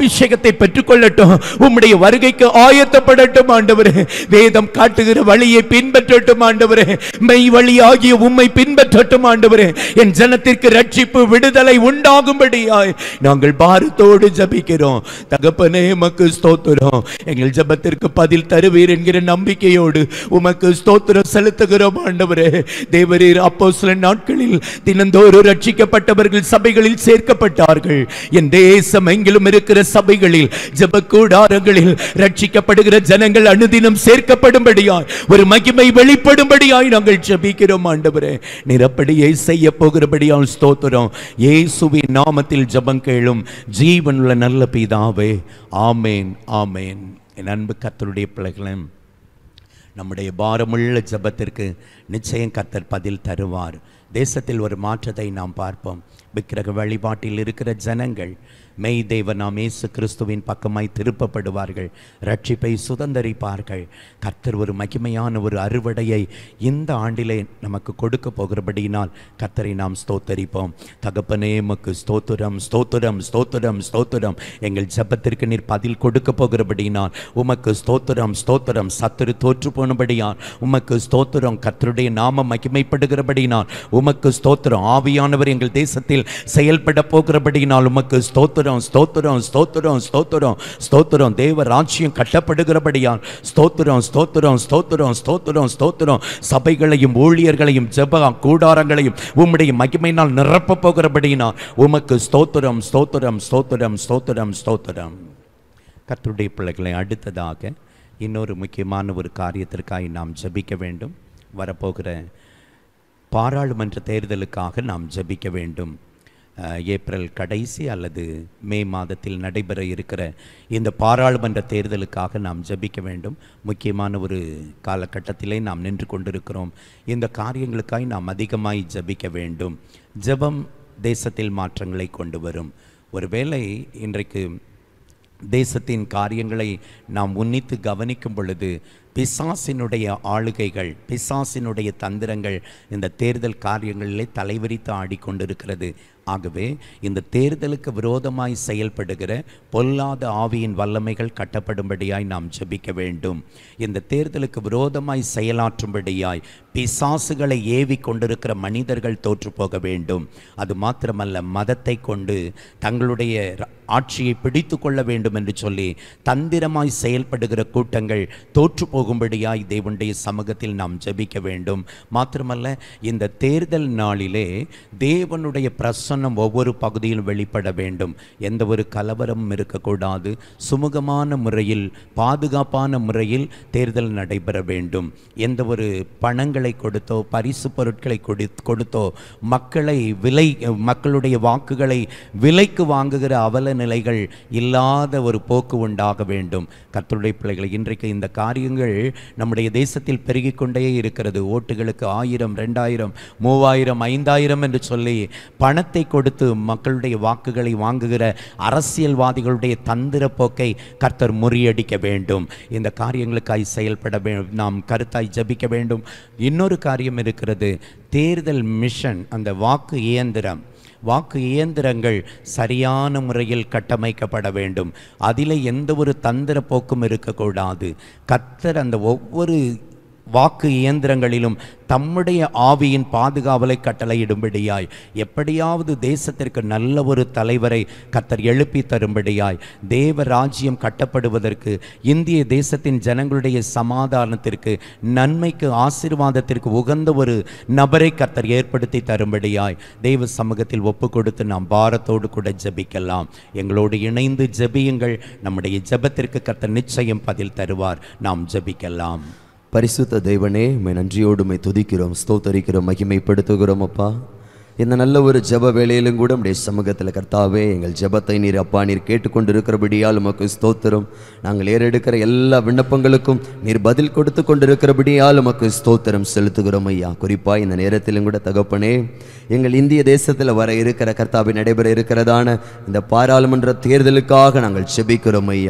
அபிஷேகத்தை பெற்றுக்கொள்ளட்டும். உம்முடைய வருகைக்கு ஆயத்தப்படட்டும் ஆண்டவரே. வேதம் காட்டுகிற வழியை பின்பற்றட்டும் ஆண்டவரே. மெய் வழியாகிய உம்மை பின்பற்றட்டும் ஆண்டவரே. என் ஜனத்திற்கு ரட்சிப்பு விடுதலை உண்டாகும்படியாய் நாங்கள் பாரத்தோடு ஜெபிக்கிறோம் தகப்பனே. உமக்கு ஸ்தோத்திரம். எங்கள் ஜெபத்திற்கு பதில் தருவீர் என்கிற நம்பிக்கையோடு உமக்கு ஸ்தோத்திரம் செலுத்துகிறோம் ஆண்டவரே. தேவரீர் அப்போஸ்தலர் நாட்களில் தினந்தோறும் ரட்சிக்கப்பட்டவர்கள் சபைகளில் சேர்க்கப்பட்டார்கள். என் தேசம் எங்கிலும் இருக்கிற சபைகளில் ஜெப கூடாரங்களில் ரட்சிக்கப்படுகிற ஜனங்கள் அனுதினம் சேர்க்கப்படும்படியாய் ஒரு மகிமை வெளிப்படும்படியாய் நாங்கள் ஜெபிக்கிறோம் ஆண்டவரே. நிரப்படியை செய்ய போகிறபடியால் ஸ்தோத்திரம். இயேசுவின் நாமத்தில் ஜெபம் கேளும் ஜீவனுள்ள நல்ல பிதாவே. ஆமேன், ஆமேன். என் அன்பு கர்த்தருடைய பிள்ளைகளே, நம்முடைய பாரமுள்ள ஜெபத்திற்கு நிச்சயம் கர்த்தர் பதில் தருவார். தேசத்தில் ஒரு மாற்றத்தை நாம் பார்ப்போம். விக்கிரக வழிபாட்டில் இருக்கிற ஜனங்கள் மெய் தேவ நாம் இயேசு கிறிஸ்துவின் பக்கமாய் திருப்பப்படுவார்கள். ரட்சிப்பை சுதந்தரிப்பார்கள். கர்த்தர் ஒரு மகிமையான ஒரு அறுவடையை இந்த ஆண்டிலே நமக்கு கொடுக்க போகிறபடியினால் கர்த்தரை நாம் ஸ்தோத்தரிப்போம். தகப்பனே உமக்கு ஸ்தோத்திரம், ஸ்தோத்திரம், ஸ்தோத்திரம், ஸ்தோத்திரம். எங்கள் ஜெபத்திற்கு நீர் பதில் கொடுக்க போகிறபடியினால் உமக்கு ஸ்தோத்திரம், ஸ்தோத்திரம். சத்துரு தோற்று போனபடியால் உமக்கு ஸ்தோத்திரம். கர்த்தருடைய நாமம் மகிமைப்படுகிறபடியினால் உமக்கு ஸ்தோத்திரம். ஆவியானவர் எங்கள் தேசத்தில் செயல்பட போகிறபடியினால் உமக்கு ஸ்தோத்திரம், ஸ்தோத்திரம், ஸ்தோத்திரம், ஸ்தோத்திரம், ஸ்தோத்திரம். தேவ ராஜ்யம் கட்டப்படுகிறபடியால் ஸ்தோத்திரம், ஸ்தோத்திரம், ஸ்தோத்திரம், ஸ்தோத்திரம், ஸ்தோத்திரம். சபைகளையும் ஊழியர்களையும் ஜெப கூடாரங்களையும் உம்முடைய மகிமையினால் நிரப்ப போகிறபடியினால் உமக்கு ஸ்தோத்திரம், ஸ்தோத்திரம், ஸ்தோத்திரம், ஸ்தோத்திரம், ஸ்தோத்திரம். கர்த்தருடைய பிள்ளைகளை, அடுத்ததாக இன்னொரு முக்கியமான ஒரு காரியத்திற்காக நாம் ஜெபிக்க வேண்டும். வரப்போகிற பாராளுமன்ற தேர்தலுக்காக நாம் ஜெபிக்க வேண்டும். ஏப்ரல் கடைசி அல்லது மே மாதத்தில் நடைபெற இருக்கிற இந்த பாராளுமன்ற தேர்தலுக்காக நாம் ஜெபிக்க வேண்டும். முக்கியமான ஒரு காலகட்டத்திலே நாம் நின்று கொண்டிருக்கிறோம். இந்த காரியங்களுக்காக நாம் அதிகமாய் ஜெபிக்க வேண்டும். ஜெபம் தேசத்தில் மாற்றங்களை கொண்டு வரும். ஒருவேளை இன்றைக்கு தேசத்தின் காரியங்களை நாம் உன்னித்து கவனிக்கும் பொழுது பிசாசினுடைய ஆளுகைகள், பிசாசினுடைய தந்திரங்கள் இந்த தேர்தல் காரியங்களிலே தலைவிரித்து ஆடிக்கொண்டிருக்கிறது. ஆகவே இந்த தேர்தலுக்கு விரோதமாய் செயல்படுகிற பொல்லாத ஆவியின் வல்லமைகள் கட்டப்படும்படியாய் நாம் ஜெபிக்க வேண்டும். இந்த தேர்தலுக்கு விரோதமாய் செயலாற்றும்படியாய் பிசாசுகளை ஏவி கொண்டிருக்கிற மனிதர்கள் தோற்று போக வேண்டும். அது மாத்திரமல்ல, மதத்தை கொண்டு தங்களுடைய ஆட்சியை பிடித்து கொள்ள வேண்டும் என்று சொல்லி தந்திரமாய் செயல்படுகிற கூட்டங்கள் தோற்று போகும்படியாய் தேவனுடைய சமூகத்தில் நாம் ஜெபிக்க வேண்டும். மாத்திரமல்ல, இந்த தேர்தல் நாளிலே தேவனுடைய பிரசன்னம் ஒவ்வொரு பகுதியிலும் வெளிப்பட வேண்டும். எந்த ஒரு கலவரமும் இருக்கக்கூடாது. சுமூகமான முறையில், பாதுகாப்பான முறையில் தேர்தல் நடைபெற வேண்டும். எந்த ஒரு பணங்களை கொடுத்தோ பரிசு பொருட்களை கொடுத்தோ மக்களை விலை மக்களுடைய வாக்குகளை விலைக்கு வாங்குகிற அவல நிலைகள் இல்லாத ஒரு போக்கு உண்டாக வேண்டும். கர்த்தருடைய பிள்ளைகளை, இன்றைக்கு இந்த காரியங்கள் நம்முடைய தேசத்தில் பெருகி கொண்டே இருக்கிறது. ஓட்டுகளுக்கு ஆயிரம், ரெண்டாயிரம், மூவாயிரம், ஐந்தாயிரம் என்று சொல்லி பணத்தை கொடுத்து மக்களுடைய வாக்குகளை வாங்குகிற அரசியல்வாதிகளுடைய தந்திர போக்கை கர்த்தர் முறியடிக்க வேண்டும். இந்த காரியங்களுக்காய் செயல்பட நாம் கருத்தாய் ஜெபிக்க வேண்டும். இன்னொரு காரியம் இருக்கிறது. தேர்தல் மிஷன், அந்த வாக்கு இயந்திரம் வாக்கு இயந்திரங்கள் சரியான முறையில் கட்டமைக்கப்பட வேண்டும். அதில் எந்த ஒரு தந்திர போக்கும் இருக்கக்கூடாது. கர்த்தர் அந்த ஒவ்வொரு வாக்கு இயந்திரங்களிலும் தம்முடைய ஆவியின் பாதுகாவலை கட்டளையிடும்படியாய், எப்படியாவது தேசத்திற்கு நல்ல ஒரு தலைவரை கர்த்தர் எழுப்பி தரும்படியாய், தேவ ராஜ்யம் கட்டப்படுவதற்கு, இந்திய தேசத்தின் ஜனங்களுடைய சமாதானத்திற்கு, நன்மைக்கு, ஆசீர்வாதத்திற்கு உகந்த ஒரு நபரை கர்த்தர் ஏற்படுத்தி தரும்படியாய் தேவ சமூகத்தில் ஒப்பு கொடுத்து நாம் பாரத்தோடு கூட ஜெபிக்கலாம். எங்களோடு இணைந்து ஜெபியுங்கள். நம்முடைய ஜெபத்திற்கு கர்த்தர் நிச்சயம் பதில் தருவார். நாம் ஜெபிக்கலாம். பரிசுத்த தேவனே, உம்மை நன்றியோடு உம்மை துதிக்கிறோம், ஸ்தோத்தரிக்கிறோம், மகிமைப்படுத்துகிறோம். அப்பா, இந்த நல்ல ஒரு ஜெப வேளையிலும் கூட உம்முடைய சமூகத்தில் கர்த்தாவே, எங்கள் ஜெபத்தை நீர் அப்பா நீர் கேட்டுக்கொண்டிருக்கிறபடியால் உமக்கு ஸ்தோத்திரம். நாங்கள் ஏறெடுக்கிற எல்லா விண்ணப்பங்களுக்கும் நீர் பதில் கொடுத்து கொண்டிருக்கிறபடியால் உமக்கு ஸ்தோத்திரம் செலுத்துகிறோம் ஐயா. குறிப்பாக இந்த நேரத்திலும் கூட தகப்பனே, எங்கள் இந்திய தேசத்தில் வர இருக்கிற கர்த்தாவை நடைபெற இருக்கிறதான இந்த பாராளுமன்ற தேர்தலுக்காக நாங்கள் ஜெபிக்கிறோம் ஐயா.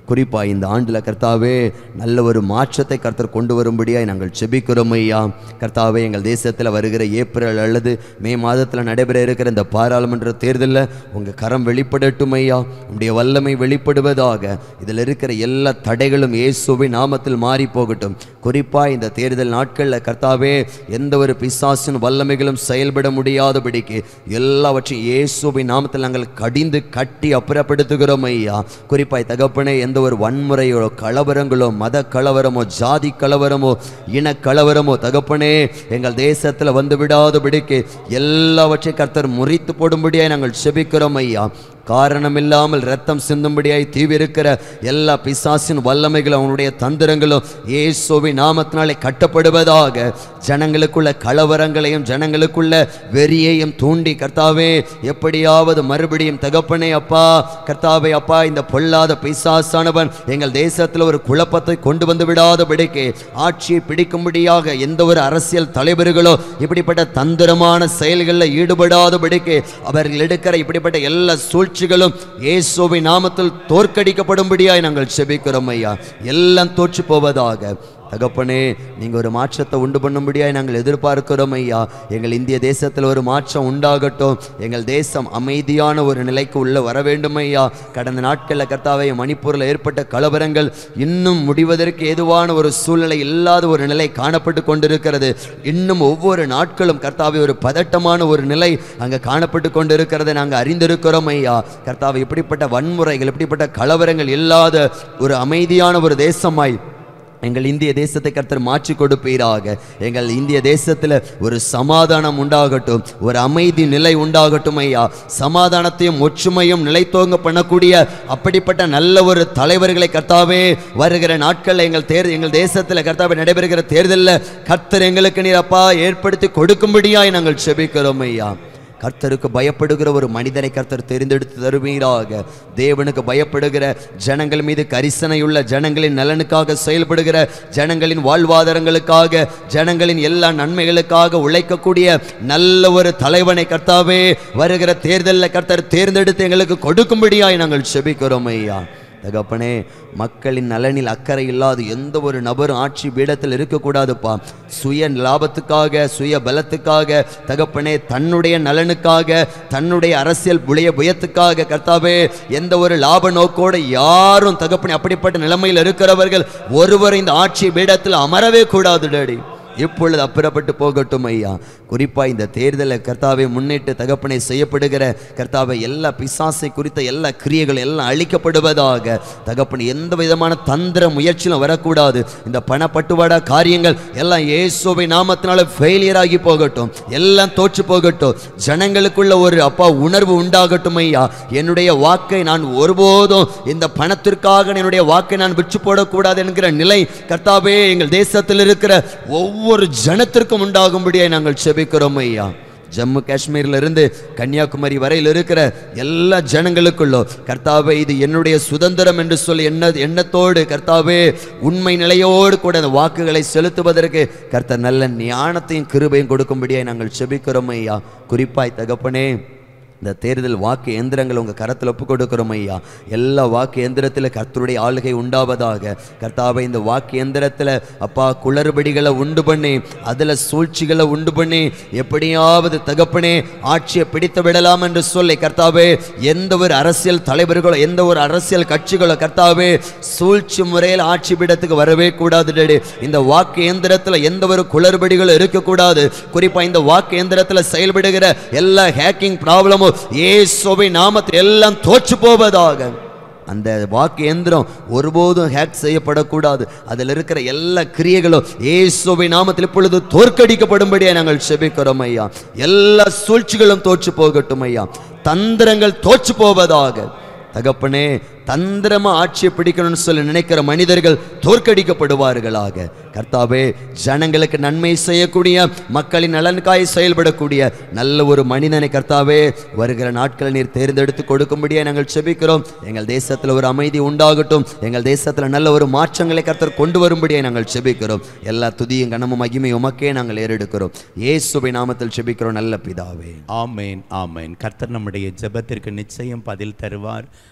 குறிப்பா இந்த ஆண்டுல கர்த்தாவே நல்ல ஒரு மாற்றத்தை கர்த்தர் கொண்டு வரும்படியாய் நாங்கள் செபிக்கிறோம் ஐயா. கர்த்தாவே, எங்கள் தேசத்தில் வருகிற ஏப்ரல் அல்லது மே மாதத்தில் நடைபெற இருக்கிற இந்த பாராளுமன்ற தேர்தலில் உங்க கரம் வெளிப்படட்டும் ஐயா. உங்களுடைய வல்லமை வெளிப்படுவதாக. இதில் இருக்கிற எல்லா தடைகளும் இயேசுவின் நாமத்தில் மாறி போகட்டும். குறிப்பா இந்த தேர்தல் நாட்களில் கர்த்தாவே, எந்த ஒரு பிசாசின் வல்லமைகளும் செயல்பட முடியாதபடிக்கு எல்லாவற்றையும் இயேசுவின் நாமத்தில் நாங்கள் கடிந்து கட்டி அப்புறப்படுத்துகிறோம் ஐயா. குறிப்பாய் தகப்பனே, எந்த ஒரு வன்முறையோ கலவரங்களோ மத கலவரமோ ஜாதி கலவரமோ இன கலவரமோ தகப்பனே எங்கள் தேசத்தில் வந்து விடாதபடிக்கு எல்லாவற்றையும் கர்த்தர் முறித்து போடும்படியாய் நாங்கள் செபிக்கிறோம் ஐயா. காரணமில்லாமல் ரத்தம் சிந்தும்படியாய் தீவிருக்கிற எல்லா பிசாசின் வல்லமைகளும் அவனுடைய தந்திரங்களும் இயேசுவின் நாமத்தினாலே கட்டப்படுவதாக. ஜனங்களுக்குள்ள கலவரங்களையும் ஜனங்களுக்குள்ள வெறியையும் தூண்டி கர்த்தாவே எப்படியாவது மறுபடியும் தகப்பனே அப்பா கர்த்தாவே அப்பா இந்த பொல்லாத பிசாசானவன் எங்கள் தேசத்தில் ஒரு குழப்பத்தை கொண்டு வந்து விடாதபடிக்கு ஆட்சியை பிடிக்கும்படியாக எந்த ஒரு அரசியல் தலைவர்களோ இப்படிப்பட்ட தந்திரமான செயல்களில் ஈடுபடாதபடிக்கு அவர்கள் எடுக்கிற இப்படிப்பட்ட எல்லா சூழ்ச்சி இயேசுவின் நாமத்தில் தோற்கடிக்கப்படும்படியாய் நாங்கள் செபிக்கிறோம் ஐயா. எல்லாம் தோற்று போவதாக. தகப்பனே, நீங்க ஒரு மாற்றத்தை உண்டு பண்ணும்படியாய் நாங்கள் எதிர்பார்க்கிறோம் ஐயா. எங்கள் இந்திய தேசத்தில் ஒரு மாற்றம் உண்டாகட்டும். எங்கள் தேசம் அமைதியான ஒரு நிலைக்கு உள்ள வர வேண்டும் ஐயா. கடந்த நாட்களில் கர்த்தாவே மணிப்பூரில் ஏற்பட்ட கலவரங்கள் இன்னும் முடிவதற்கு ஏதுவான ஒரு சூழ்நிலை இல்லாத ஒரு நிலை காணப்பட்டு கொண்டிருக்கிறது. இன்னும் ஒவ்வொரு நாட்களும் கர்த்தாவே ஒரு பதட்டமான ஒரு நிலை அங்கே காணப்பட்டு கொண்டிருக்கிறதை நாங்கள் அறிந்திருக்கிறோம் ஐயா. கர்த்தாவே, இப்படிப்பட்ட வன்முறைகள் இப்படிப்பட்ட கலவரங்கள் இல்லாத ஒரு அமைதியான ஒரு தேசமாய் எங்கள் இந்திய தேசத்தை கர்த்தர் மாற்றி கொடுப்பீராக. எங்கள் இந்திய தேசத்தில் ஒரு சமாதானம் உண்டாகட்டும், ஒரு அமைதி நிலை உண்டாகட்டும் ஐயா. சமாதானத்தையும் ஒற்றுமையும் நிலைத்தோங்க பண்ணக்கூடிய அப்படிப்பட்ட நல்ல ஒரு தலைவர்களை கர்த்தாவே வருகிற நாட்களில் எங்கள் தேர் எங்கள் தேசத்தில் கர்த்தாவே நடைபெறுகிற தேர்தலில் கர்த்தர் எங்களுக்கு நீர் அப்பா ஏற்படுத்தி கொடுக்கும்படியாய் நாங்கள் செபிக்கிறோம் ஐயா. கர்த்தருக்கு பயப்படுகிற ஒரு மனிதனை கர்த்தர் தெரிந்தெடுத்து தருவீராக. தேவனுக்கு பயப்படுகிற ஜனங்கள் மீது கரிசனையுள்ள ஜனங்களின் நலனுக்காக செயல்படுகிற ஜனங்களின் வாழ்வாதாரங்களுக்காக ஜனங்களின் எல்லா நன்மைகளுக்காக உழைக்கக்கூடிய நல்ல ஒரு தலைவனை கர்த்தாவே வருகிற தேர்தலில் கர்த்தர் தேர்ந்தெடுத்து எங்களுக்கு கொடுக்கும்படியாய் நாங்கள் செபிக்கிறோம் ஐயா. தகப்பனே, மக்களின் நலனில் அக்கறை இல்லாத எந்த ஒரு நபரும் ஆட்சி பீடத்தில் இருக்கக்கூடாதுப்பா. சுய லாபத்துக்காக சுய பலத்துக்காக தகப்பனே தன்னுடைய நலனுக்காக தன்னுடைய அரசியல் புளிய புயத்துக்காக கர்த்தாவே எந்த ஒரு லாப நோக்கோடு யாரும் தகப்பனே அப்படிப்பட்ட நிலைமையில் இருக்கிறவர்கள் ஒருவர் இந்த ஆட்சி பீடத்தில் அமரவே கூடாது டாடி. இப்பொழுது அப்புறப்பட்டு போகட்டும் ஐயா. குறிப்பா இந்த தேர்தலை கர்த்தாவை முன்னிட்டு தகப்பனை செய்யப்படுகிற கர்த்தாவை எல்லா பிசாசை குறித்த எல்லா கிரியைகள் எல்லாம் அழிக்கப்படுவதாக. தகப்பனை எந்த விதமான தந்திர முயற்சியும் வரக்கூடாது. இந்த பணப்பட்டுவாடா காரியங்கள் எல்லாம் இயேசுவை நாமத்தினால ஃபெயிலியர் ஆகி போகட்டும், எல்லாம் தோற்று போகட்டும். ஜனங்களுக்குள்ள ஒரு அப்பா உணர்வு உண்டாகட்டும் ஐயா. என்னுடைய வாக்கை நான் ஒருபோதும் இந்த பணத்திற்காக என்னுடைய வாக்கை நான் விற்று போடக்கூடாது என்கிற நிலை கர்த்தாவே எங்கள் தேசத்தில் இருக்கிற ஒவ்வொரு ஒரு ஜனத்திற்கும் உண்டாகும்படியாய் நாங்கள் செபிக்கிறோம் ஐயா. ஜம்மு காஷ்மீர்ல இருந்து கன்னியாகுமரி வரையில் இருக்கிற எல்லா ஜனங்களுக்குள்ளோ கர்த்தாவே இது என்னுடைய சுதந்திரம் என்று சொல்லி எண்ண எண்ணத்தோடு கர்த்தாவே உண்மை நிலையோடு கூட அந்த வாக்குகளை செலுத்துவதற்கு கர்த்தர் நல்ல ஞானத்தையும் கிருபையும் கொடுக்கும்படியாய் நாங்கள் செபிக்கிறோம் ஐயா. குறிப்பாய் தகப்பனே, இந்த தேர்தல் வாக்கு எந்திரங்கள் உங்கள் கரத்தில் ஒப்பு கொடுக்கிறோம் ஐயா. எல்லா வாக்கு எந்திரத்தில் கர்த்தருடைய ஆளுகை உண்டாவதாக. கர்த்தாவை இந்த வாக்கு எந்திரத்தில் அப்பா குளறுபடிகளை உண்டு பண்ணி அதில் சூழ்ச்சிகளை உண்டு பண்ணி எப்படியாவது தகப்பனே ஆட்சியை பிடித்து விடலாம் என்று சொல்லி கர்த்தாவே எந்த ஒரு அரசியல் தலைவர்களோ எந்த ஒரு அரசியல் கட்சிகளோ கர்த்தாவே சூழ்ச்சி முறையில் ஆட்சி பீடத்துக்கு வரவே கூடாது டேடி. இந்த வாக்கு எந்திரத்தில் எந்த ஒரு குளறுபடிகளும் இருக்கக்கூடாது. குறிப்பாக இந்த வாக்கு எந்திரத்தில் செயல்படுகிற எல்லா ஹேக்கிங் ப்ராப்ளமும் இயேசுவின் நாமத்தில் எல்லாம் தோற்று போவதாக. அந்த வாக்கு எந்திரம் ஒருபோதும் ஹேக் செய்யப்படக்கூடாது. அதில் இருக்கிற எல்லா கிரியைகளும் இயேசுவின் நாமத்தில் இப்பொழுது தோற்கடிக்கப்படும்படியா நாங்கள் செபிக்கிறோம் ஐயா. எல்லா சூழ்ச்சிகளும் தோற்று போகட்டும் ஐயா. தந்திரங்கள் தோற்று போவதாக. தகப்பனே, தந்திரமா ஆட்சியை பிடிக்கணும்னு சொல்லி நினைக்கிற மனிதர்கள் தோற்கடிக்கப்படுவார்களாக. கர்த்தாவே, ஜனங்களுக்கு நன்மை செய்யக்கூடிய மக்களின் நலனுக்காய் செயல்படக்கூடிய நல்ல ஒரு மனிதனை கர்த்தாவே வருகிற நாட்களை நீர் தேர்ந்தெடுத்து கொடுக்கும்படியா நாங்கள் செபிக்கிறோம். எங்கள் தேசத்தில் ஒரு அமைதி உண்டாகட்டும். எங்கள் தேசத்தில் நல்ல ஒரு மாற்றங்களை கர்த்தர் கொண்டு வரும்படியா நாங்கள் செபிக்கிறோம். எல்லா துதியும் கனமும் மகிமை உமக்கே நாங்கள் ஏறெடுக்கிறோம். இயேசுவின் நாமத்தில் செபிக்கிறோம் நல்ல பிதாவே. ஆமேன், ஆமேன். கர்த்தர் நம்முடைய ஜெபத்திற்கு நிச்சயம் பதில் தருவார்.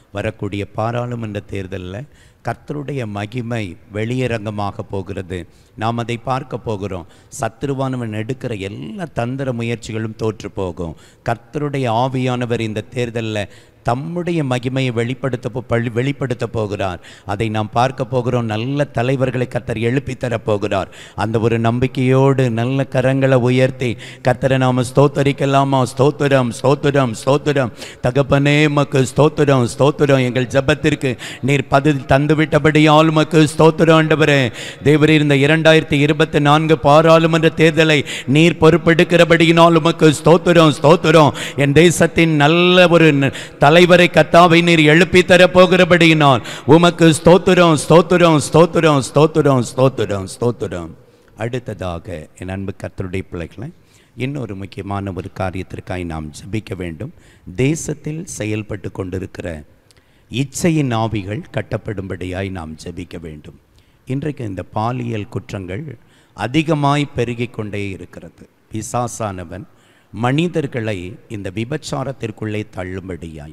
வரக்கூடிய பாராளுமன்ற தேர்தலில் கர்த்தருடைய மகிமை வெளியரங்கமாக போகிறது. நாம் அதை பார்க்க போகிறோம். சத்துருவானவன் எடுக்கிற எல்லா தந்திர முயற்சிகளும் தோற்று போகும். கர்த்தருடைய ஆவியானவர் இந்த தேர்தலில் தம்முடைய மகிமையை வெளிப்படுத்த பள்ளி வெளிப்படுத்த போகிறார். அதை நாம் பார்க்க போகிறோம். நல்ல தலைவர்களை கர்த்தர் எழுப்பி தரப்போகிறார். அந்த ஒரு நம்பிக்கையோடு நல்ல கரங்களை உயர்த்தி கர்த்தரை நாம் ஸ்தோத்தரிக்கலாமா? ஸ்தோத்திரம், ஸ்தோத்திரம், ஸ்தோத்திரம். தகப்பனே மக்கு ஸ்தோத்திரம், ஸ்தோத்திரம். எங்கள் ஜெபத்திற்கு நீர் பதில் தந்துவிட்டபடியால் மக்கு ஸ்தோத்திரம் ஆண்டவரே. தேவரே, இந்த இரண்டாயிரத்தி இருபத்தி நான்கு பாராளுமன்ற தேர்தலை நீர் பொறுப்பெடுக்கிறபடியினால் உமக்கு ஸ்தோத்திரம், ஸ்தோத்திரம். என் தேசத்தின் நல்ல ஒரு தலைவரை கர்த்தாவை நீர் எழுப்பி தரப்போகிறபடியினால் உமக்கு ஸ்தோத்திரம், ஸ்தோத்திரம், ஸ்தோத்திரம், ஸ்தோத்திரம், ஸ்தோத்திரம், ஸ்தோத்திரம். அடுத்ததாக என் அன்பு கர்த்தருடைய பிள்ளைகளை, இன்னொரு முக்கியமான ஒரு காரியத்திற்காய் நாம் ஜெபிக்க வேண்டும். தேசத்தில் செயல்பட்டு கொண்டிருக்கிற இச்சையின் ஆவிகள் கட்டப்படும்படியாய் நாம் ஜெபிக்க வேண்டும். இன்றைக்கு இந்த பாலியல் குற்றங்கள் அதிகமாய் பெருகிக் கொண்டே இருக்கிறது. பிசாசானவன் மனிதர்களை இந்த விபச்சாரத்திற்குள்ளே தள்ளும்படியாய்,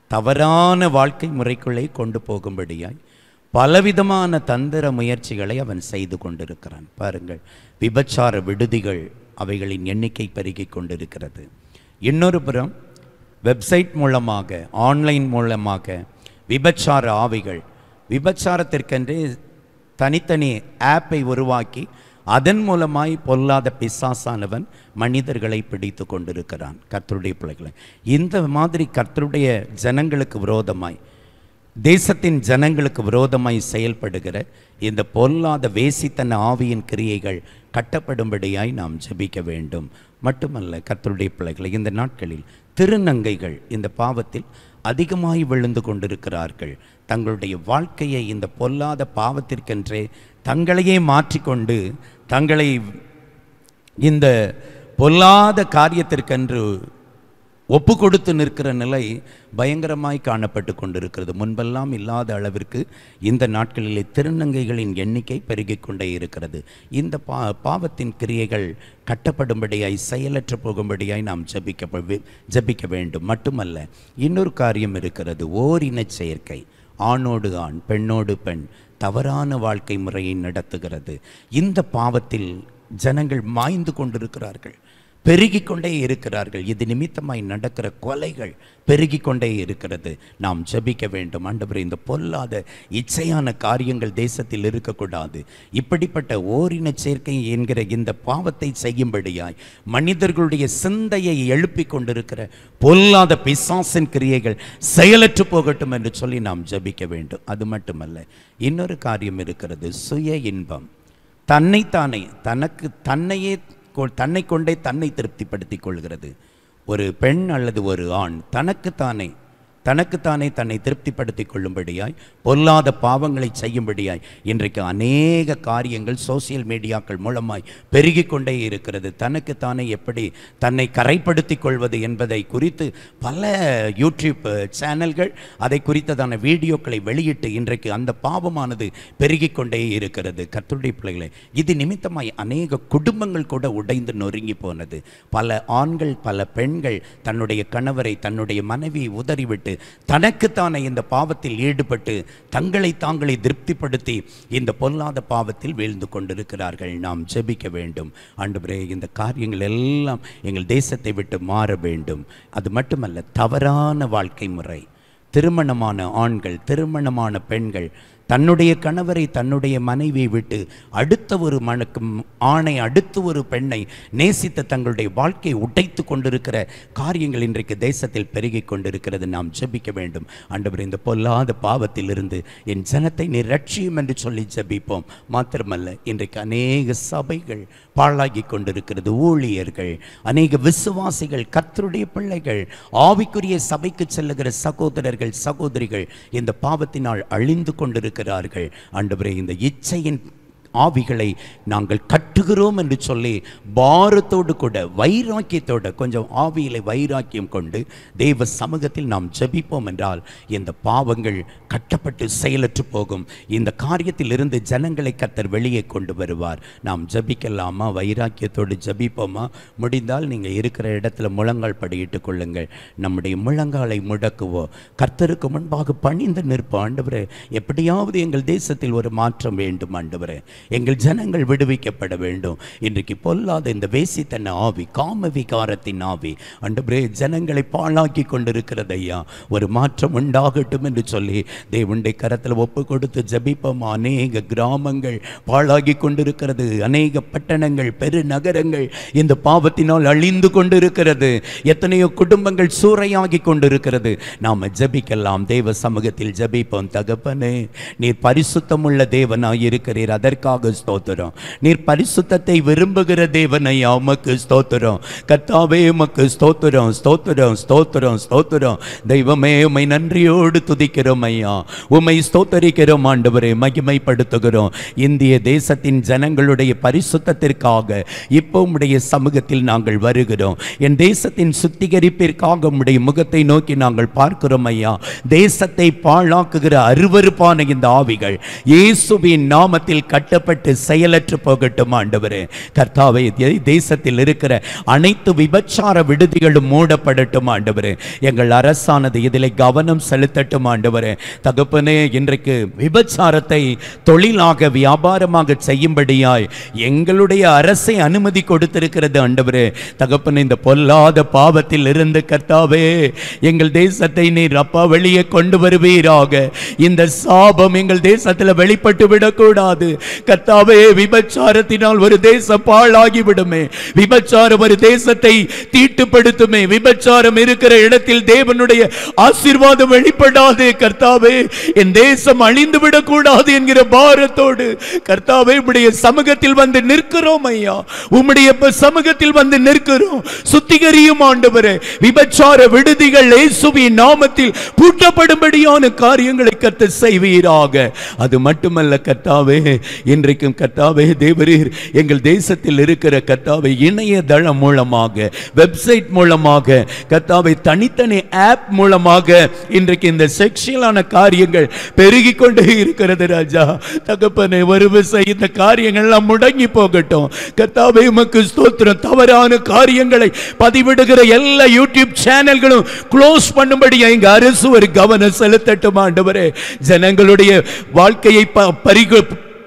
தவறான வாழ்க்கை முறைக்குள்ளே கொண்டு போகும்படியாய் பலவிதமான தந்திர முயற்சிகளை அவன் செய்து கொண்டிருக்கிறான். பாருங்கள், விபச்சார விடுதிகள் அவைகளின் எண்ணிக்கை பெருகி கொண்டிருக்கிறது. இன்னொரு புறம் வெப்சைட் மூலமாக, ஆன்லைன் மூலமாக விபச்சார ஆவிகள், விபச்சாரத்திற்கென்று தனித்தனி ஆப்பை உருவாக்கி அதன் மூலமாய் பொல்லாத பிசாசானவன் மனிதர்களை பிடித்து கொண்டிருக்கிறான். கர்த்தருடைய பிள்ளைகளை, இந்த மாதிரி கர்த்தருடைய ஜனங்களுக்கு விரோதமாய், தேசத்தின் ஜனங்களுக்கு விரோதமாய் செயல்படுகிற இந்த பொல்லாத வேசித்தன ஆவியின் கிரியைகள் கட்டப்படும்படியாய் நாம் ஜெபிக்க வேண்டும். மட்டுமல்ல கர்த்தருடைய பிள்ளைகளை, இந்த நாட்களில் திருநங்கைகள் இந்த பாவத்தில் அதிகமாய் விழுந்து கொண்டிருக்கிறார்கள். தங்களுடைய வாழ்க்கையை இந்த பொல்லாத பாவத்திற்கென்றே தங்களையே மாற்றிக்கொண்டு தங்களை இந்த பொல்லாத காரியத்திற்கென்று ஒப்பு கொடுத்து நிற்கிற நிலை பயங்கரமாய் காணப்பட்டு கொண்டிருக்கிறது. முன்பெல்லாம் இல்லாத அளவிற்கு இந்த நாட்களிலே திருநங்கைகளின் எண்ணிக்கை பெருகிக் கொண்டே இருக்கிறது. இந்த பா பாவத்தின் கிரியைகள் கட்டப்படும்படியாய், செயலற்று போகும்படியாய் நாம் ஜபிக்க ஜபிக்க வேண்டும். மட்டுமல்ல, இன்னொரு காரியம் இருக்கிறது. ஓரின செயற்கை, ஆணோடு ஆண், பெண்ணோடு பெண் தவறான வாழ்க்கை முறையை நடத்துகிறது. இந்த பாவத்தில் ஜனங்கள் மாய்ந்து கொண்டிருக்கிறார்கள், பெருகிக் கொண்டே இருக்கிறார்கள். இது நிமித்தமாய் நடக்கிற கொலைகள் பெருகிக் கொண்டே இருக்கிறது. நாம் ஜெபிக்க வேண்டும். ஆண்டவரே, இந்த பொல்லாத இச்சையான காரியங்கள் தேசத்தில் இருக்கக்கூடாது. இப்படிப்பட்ட ஓரின சேர்க்கை என்கிற இந்த பாவத்தை செய்யும்படியாய் மனிதர்களுடைய சிந்தையை எழுப்பி கொண்டிருக்கிற பொல்லாத பிசாசின் கிரியைகள் செயலற்று போகட்டும் என்று சொல்லி நாம் ஜெபிக்க வேண்டும். அது மட்டுமல்ல, இன்னொரு காரியம் இருக்கிறது. சுய இன்பம், தன்னைத்தானே, தனக்கு தன்னையே தன்னை கொண்டே தன்னை திருப்திப்படுத்திக் கொள்கிறது. ஒரு பெண் அல்லது ஒரு ஆண் தனக்குத்தானே தனக்குத்தானே தன்னை திருப்திப்படுத்திக் கொள்ளும்படியாய் பொல்லாத பாவங்களை செய்யும்படியாய் இன்றைக்கு அநேக காரியங்கள் சோசியல் மீடியாக்கள் மூலமாய் பெருகி கொண்டே இருக்கிறது. தனக்குத்தானே எப்படி தன்னை கரைப்படுத்திக் கொள்வது என்பதை குறித்து பல யூடியூப் சேனல்கள் அதை குறித்ததான வீடியோக்களை வெளியிட்டு இன்றைக்கு அந்த பாவமானது பெருகி கொண்டே இருக்கிறது. கர்த்தருடைய பிள்ளைகளை, இது நிமித்தமாய் அநேக குடும்பங்கள் கூட உடைந்து நொறுங்கி போனது. பல ஆண்கள், பல பெண்கள் தன்னுடைய கணவரை, தன்னுடைய மனைவியை உதறிவிட்டு தனக்குத்தானே இந்த பாவத்தில் ஈடுபட்டு தங்களை தாங்களை திருப்திப்படுத்தி இந்த பொல்லாத பாவத்தில் வீழ்ந்து கொண்டிருக்கிறார்கள். நாம் ஜெபிக்க வேண்டும். ஆண்டவரே, இந்த காரியங்கள் எல்லாம் எங்கள் தேசத்தை விட்டு மாற வேண்டும். அது மட்டுமல்ல, தவறான வாழ்க்கை முறை, திருமணமான ஆண்கள், திருமணமான பெண்கள் தன்னுடைய கணவரை, தன்னுடைய மனைவியை விட்டு அடுத்த ஒரு மணக்கும் ஆணை, அடுத்த ஒரு பெண்ணை நேசித்த தங்களுடைய வாழ்க்கையை உடைத்து கொண்டிருக்கிற காரியங்கள் இன்றைக்கு தேசத்தில் பெருகி கொண்டிருக்கிறது. நாம் ஜெபிக்க வேண்டும். ஆண்டவர், இந்த பொல்லாத பாவத்திலிருந்து என் ஜனத்தை நீர் ரட்சியும் என்று சொல்லி ஜெபிப்போம். மாத்திரமல்ல, இன்றைக்கு அநேக சபைகள் பாழாகி கொண்டிருக்கிறது. ஊழியர்கள், அநேக விசுவாசிகள், கர்த்தருடைய பிள்ளைகள், ஆவிக்குரிய சபைக்கு செல்லுகிற சகோதரர்கள், சகோதரிகள் இந்த பாவத்தினால் அழிந்து கொண்டிருக்கிறார்கள். ஆண்டவரே, இந்த இச்சையின் ஆவிகளை நாங்கள் கட்டுகிறோம் என்று சொல்லி பாரத்தோடு கூட வைராக்கியத்தோடு கொஞ்சம் ஆவியிலே வைராக்கியம் கொண்டு தேவ சமூகத்தில் நாம் ஜெபிப்போம் என்றால் இந்த பாவங்கள் கட்டப்பட்டு செயலற்று போகும். இந்த காரியத்தில் இருந்து ஜனங்களை கர்த்தர் வெளியே கொண்டு வருவார். நாம் ஜெபிக்கலாமா? வைராக்கியத்தோடு ஜெபிப்போமா? முடிந்தால் நீங்கள் இருக்கிற இடத்துல முழங்கால் படியிட்டுக் கொள்ளுங்கள். நம்முடைய முழங்காலை முடக்குவோம். கர்த்தருக்கு முன்பாக பணிந்து நிற்போம். ஆண்டவரே, எப்படியாவது எங்கள் தேசத்தில் ஒரு மாற்றம் வேண்டும். ஆண்டவரே, எங்கள் ஜனங்கள் விடுவிக்கப்பட வேண்டும். இன்றைக்கு பொல்லாத இந்த வேசித்தன ஆவி, காம விகாரத்தின் ஆவி ஆண்டவரே ஜனங்களை பாழாக்கி கொண்டிருக்கிறது ஐயா. ஒரு மாற்றம் உண்டாகட்டும் என்று சொல்லி தேவனுடைய கரத்தில் ஒப்பு கொடுத்து ஜெபிப்போம். அநேக கிராமங்கள் பாழாகி கொண்டிருக்கிறது. அநேக பட்டணங்கள், பெருநகரங்கள் இந்த பாவத்தினால் அழிந்து கொண்டிருக்கிறது. எத்தனையோ குடும்பங்கள் சூறையாகி கொண்டிருக்கிறது. நாம் ஜெபிக்கலாம். தேவ சமூகத்தில் ஜெபிப்போம். தகப்பனே, நீர் பரிசுத்தமுள்ள தேவனாய் இருக்கிறீர். அதற்காக ஸ்தோத்திரம். நீர் பரிசுத்தத்தை விரும்புகிற தேவனையா, உமக்கு ஸ்தோத்திரம். கர்த்தாவே, உமக்கு ஸ்தோத்திரம், ஸ்தோத்திரம், ஸ்தோத்திரம், ஸ்தோத்திரம். தெய்வமே, உம்மை நன்றியோடு துதிக்கிறோம் ஐயா. உம்மை ஸ்தோத்தரிக்கிறோம் ஆண்டவரே, மகிமைப்படுத்துகிறோம். இந்திய தேசத்தின் ஜனங்களுடைய பரிசுத்தத்திற்காக இப்போ உம்முடைய சமூகத்தில் நாங்கள் வருகிறோம். என் தேசத்தின் சுத்திகரிப்பிற்காக உம்முடைய முகத்தை நோக்கி நாங்கள் பார்க்கிறோம் ஐயா. தேசத்தை பாழாக்குகிற அருவருப்பான இந்த ஆவிகள் இயேசுவின் நாமத்தில் கட்டப்பட்டு செயலற்று போகட்டும் ஆண்டவரே. கர்த்தாவே, தேசத்தில் இருக்கிற அனைத்து விபச்சார விடுதிகளும் மூடப்படட்டும் ஆண்டவரே. எங்கள் அரசானது இதில் கவனம் செலுத்தட்டும் ஆண்டவரே. தகப்பனே, இன்றைக்கு விபச்சாரத்தை தொழிலாக வியாபாரமாக செய்யும்படியாய் எங்களுடைய அரசை அனுமதி கொடுத்திருக்கிறது ஆண்டவரே. தகப்பனே, இந்த பொல்லாத பாவத்தில் இருந்து கர்த்தாவே எங்கள் தேசத்தை நீர் அப்பா வெளியே கொண்டு வருவீராக. இந்த சாபம் எங்கள் தேசத்தில் வெளிப்பட்டு விடக்கூடாது கர்த்தாவே. விபச்சாரத்தினால் ஒரு தேசம் பாழாகி விடுமே. விபச்சாரம் ஒரு தேசத்தை தீட்டுப்படுத்துமே. விபச்சாரம் இருக்கிற இடத்தில் தேவனுடைய ஆசீர்வாதம் வெளிப்படாது கர்த்தாவே. என் தேசம் அழிந்து விடக்கூடாது என்கிற பாரத்தோடு கர்த்தாவே உம்முடைய சமூகத்தில் வந்து நிற்கிறோம் ஐயா. உம்முடைய சமூகத்தில் வந்து நிற்கிறோம். சுத்திகரியும் ஆண்டவரே. விபச்சார விடுதிகள் இயேசுவின் நாமத்தில் பூட்டப்படும்படியான காரியங்களை கர்த்தர் செய்வீராக. அது மட்டுமல்ல கர்த்தாவே, இன்றைக்கும் கர்த்தாவே தேவரீர் எங்கள் தேசத்தில் இருக்கிற கர்த்தாவே இணையதளம் மூலமாக, வெப்சைட் மூலமாக, கர்த்தாவே தனித்தனி ஆப் மூலமாக இன்றைக்கு இந்த செக்ஷுவலான காரியங்கள் பெருகி கொண்டே இருக்கிறது ராஜா. தகப்பனே, ஒரு விசை இந்த காரியங்கள் எல்லாம் முடங்கி போகட்டும் கர்த்தாவே. உமக்கு ஸ்தோத்திரம். தவறான காரியங்களை பதிவிடுகிற எல்லா யூடியூப் சேனல்களும் க்ளோஸ் பண்ணும்படி எங்க அரசு ஒரு கவனம் செலுத்தட்டும் ஆண்டவரே. ஜனங்களுடைய வாழ்க்கையை பறிகு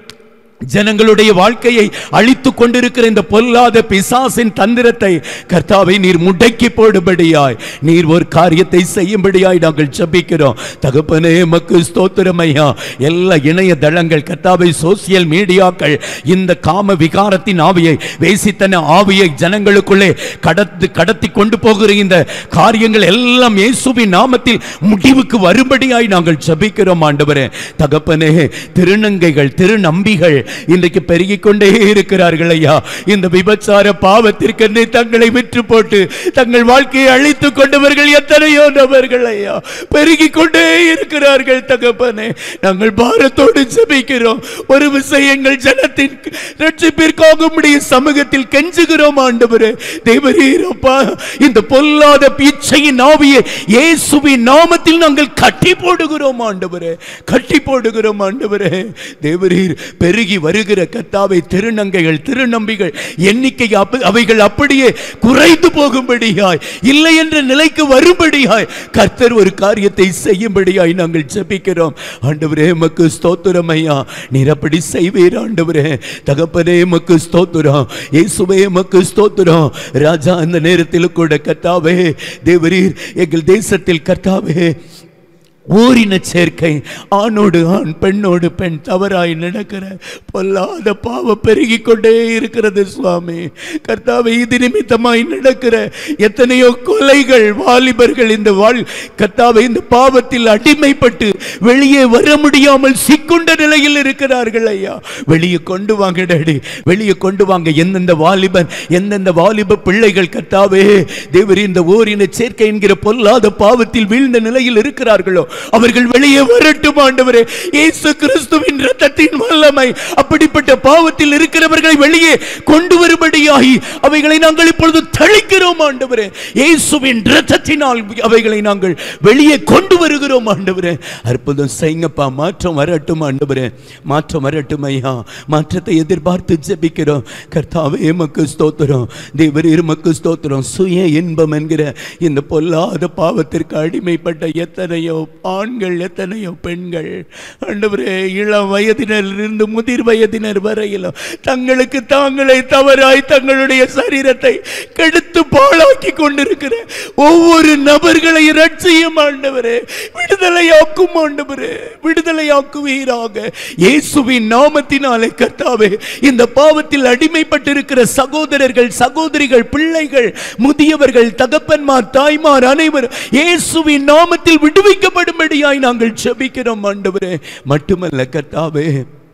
ஜனங்களுடைய வாழ்க்கையை அழித்துக் கொண்டிருக்கிற இந்த பொல்லாத பிசாசின் தந்திரத்தை கர்த்தாவை நீர் முடக்கி போடும்படியாய் நீர் ஒரு காரியத்தை செய்யும்படியாய் நாங்கள் ஜெபிக்கிறோம். தகப்பனே, உமக்கு ஸ்தோத்திரம் ஐயா. எல்லா இணையதளங்கள் கர்த்தாவை, சோசியல் மீடியாக்கள் இந்த காம விகாரத்தின் ஆவியை, வேசித்தன ஆவியை ஜனங்களுக்குள்ளே கடத்து கடத்தி கொண்டு போகிற இந்த காரியங்கள் எல்லாம் இயேசுவின் நாமத்தில் முடிவுக்கு வரும்படியாய் நாங்கள் ஜெபிக்கிறோம் ஆண்டவரே. தகப்பனே, திருநங்கைகள், திருநம்பிகள் இன்றைக்கு பெருகிக் கொண்டே இருக்கிறார்கள் ஐயா. இந்த விபச்சார பாவத்திற்கு தங்களை விற்று போட்டு தங்கள் வாழ்க்கையை அழித்துக் கொண்டவர்கள் எத்தனையோ நபர்கள் ஐயா பெருகிக் கொண்டே இருக்கிறார்கள். தகப்பனே, நாங்கள் பாரத்தோடு ஜெபிக்கிறோம். ஒரு விஷயங்கள் ஜனத்தின் ரட்சிப்பிற்காக உம்முடைய சமூகத்தில் கெஞ்சுகிறோம் ஆண்டவரே. தேவரீர் அப்பா, இந்த பொல்லாத பிச்சையின் ஆவியை இயேசுவின் நாமத்தில் நாங்கள் கட்டி போடுகிறோம் ஆண்டவரே. கட்டி போடுகிறோம் ஆண்டவரே. தேவரீர் பெருகி வருகிற கர்த்தாவை திருநங்கைகள், திருநம்பிகள் எண்ணிக்கை அவைகள் அப்படியே குறைந்து போகும்படியாய், இல்லை என்ற நிலைக்கு வரும்படியாய் கர்த்தர் ஒரு காரியத்தை செய்யும்படியாய் நாங்கள் ஜெபிக்கிறோம் ஆண்டவரே. உமக்கு ஸ்தோத்திரம் ஐயா. நீர் அப்படி செய்வீர் ஆண்டவரே. தகப்பனே, உமக்கு ஸ்தோத்திரம். இயேசுவே, உமக்கு ஸ்தோத்திரம். ராஜா, அந்த நேரத்தில் கூட கர்த்தாவே தேவரீர் எங்கள் தேசத்தில் கர்த்தாவே ஓரின சேர்க்கை, ஆணோடு ஆண், பெண்ணோடு பெண் தவறாய் நடக்கிற பொல்லாத பாவம் பெருகி கொண்டே இருக்கிறது சுவாமி. கர்த்தாவே, இது நிமித்தமாய் நடக்கிற எத்தனையோ கொலைகள், வாலிபர்கள் இந்த வாழ் கர்த்தாவே இந்த பாவத்தில் அடிமைப்பட்டு வெளியே வர முடியாமல் சிக்குண்ட நிலையில் இருக்கிறார்கள் ஐயா. வெளியே கொண்டு வாங்க டாடி, வெளியே கொண்டு வாங்க. எந்தெந்த வாலிபன், எந்தெந்த வாலிப பிள்ளைகள் கர்த்தாவே தேவரீர் இந்த ஓரின சேர்க்கை என்கிற பொல்லாத பாவத்தில் வீழ்ந்த நிலையில் இருக்கிறார்களோ அவர்கள் வெளியே வரட்டும் ஆண்டவரே. இயேசு கிறிஸ்துவின் இரத்தத்தின் வல்லமை அப்படிப்பட்ட பாவத்தில் இருக்கிறவர்களை வெளியே கொண்டு வரும்படியாகி அவைகளை நாங்கள் இப்பொழுது தளிக்கிறோம் ஆண்டவரே. இயேசுவின் இரத்தத்தினால் அவைகளை நாங்கள் வெளியே கொண்டு வருகிறோம் ஆண்டவரே. அற்புதம் செய்யுங்கப்பா. மாற்றம் வரட்டும் ஆண்டவரே, மாற்றம் வரட்டும் ஐயா. மாற்றத்தை எதிர்பார்த்து ஜெபிக்கிறோம் கர்த்தாவே. எமக்கு ஸ்தோத்திரம் தேவரே, எமக்கு ஸ்தோத்திரம். சுய இன்பம் என்கிற இந்த பொல்லாத பாவத்திற்கு அடிமைப்பட்ட எத்தனையோ ஆண்கள், எத்தனையோ பெண்கள் ஆண்டவரே, இளம் வயதினரிலிருந்து முதிர் வயதினர் வரையிலும் தங்களுக்கு தாங்களே தவறாய் தங்களுடைய சரீரத்தை கெடுத்து பாழாக்கி கொண்டிருக்கிற ஒவ்வொரு நபர்களை இரட்சியும் ஆண்டவரே. விடுதலையாக்கும் ஆண்டவரே, விடுதலையாக்குவீராக இயேசுவின் நாமத்தினாலே கர்த்தாவே. இந்த பாவத்தில் அடிமைப்பட்டிருக்கிற சகோதரர்கள், சகோதரிகள், பிள்ளைகள், முதியவர்கள், தகப்பன்மார், தாய்மார் அனைவரும் இயேசுவின் நாமத்தில் விடுவிக்கப்படும்படியாய் நாங்கள் ஜெபிக்கிறோம் ஆண்டவரே. மட்டுமல்ல கர்த்தாவே,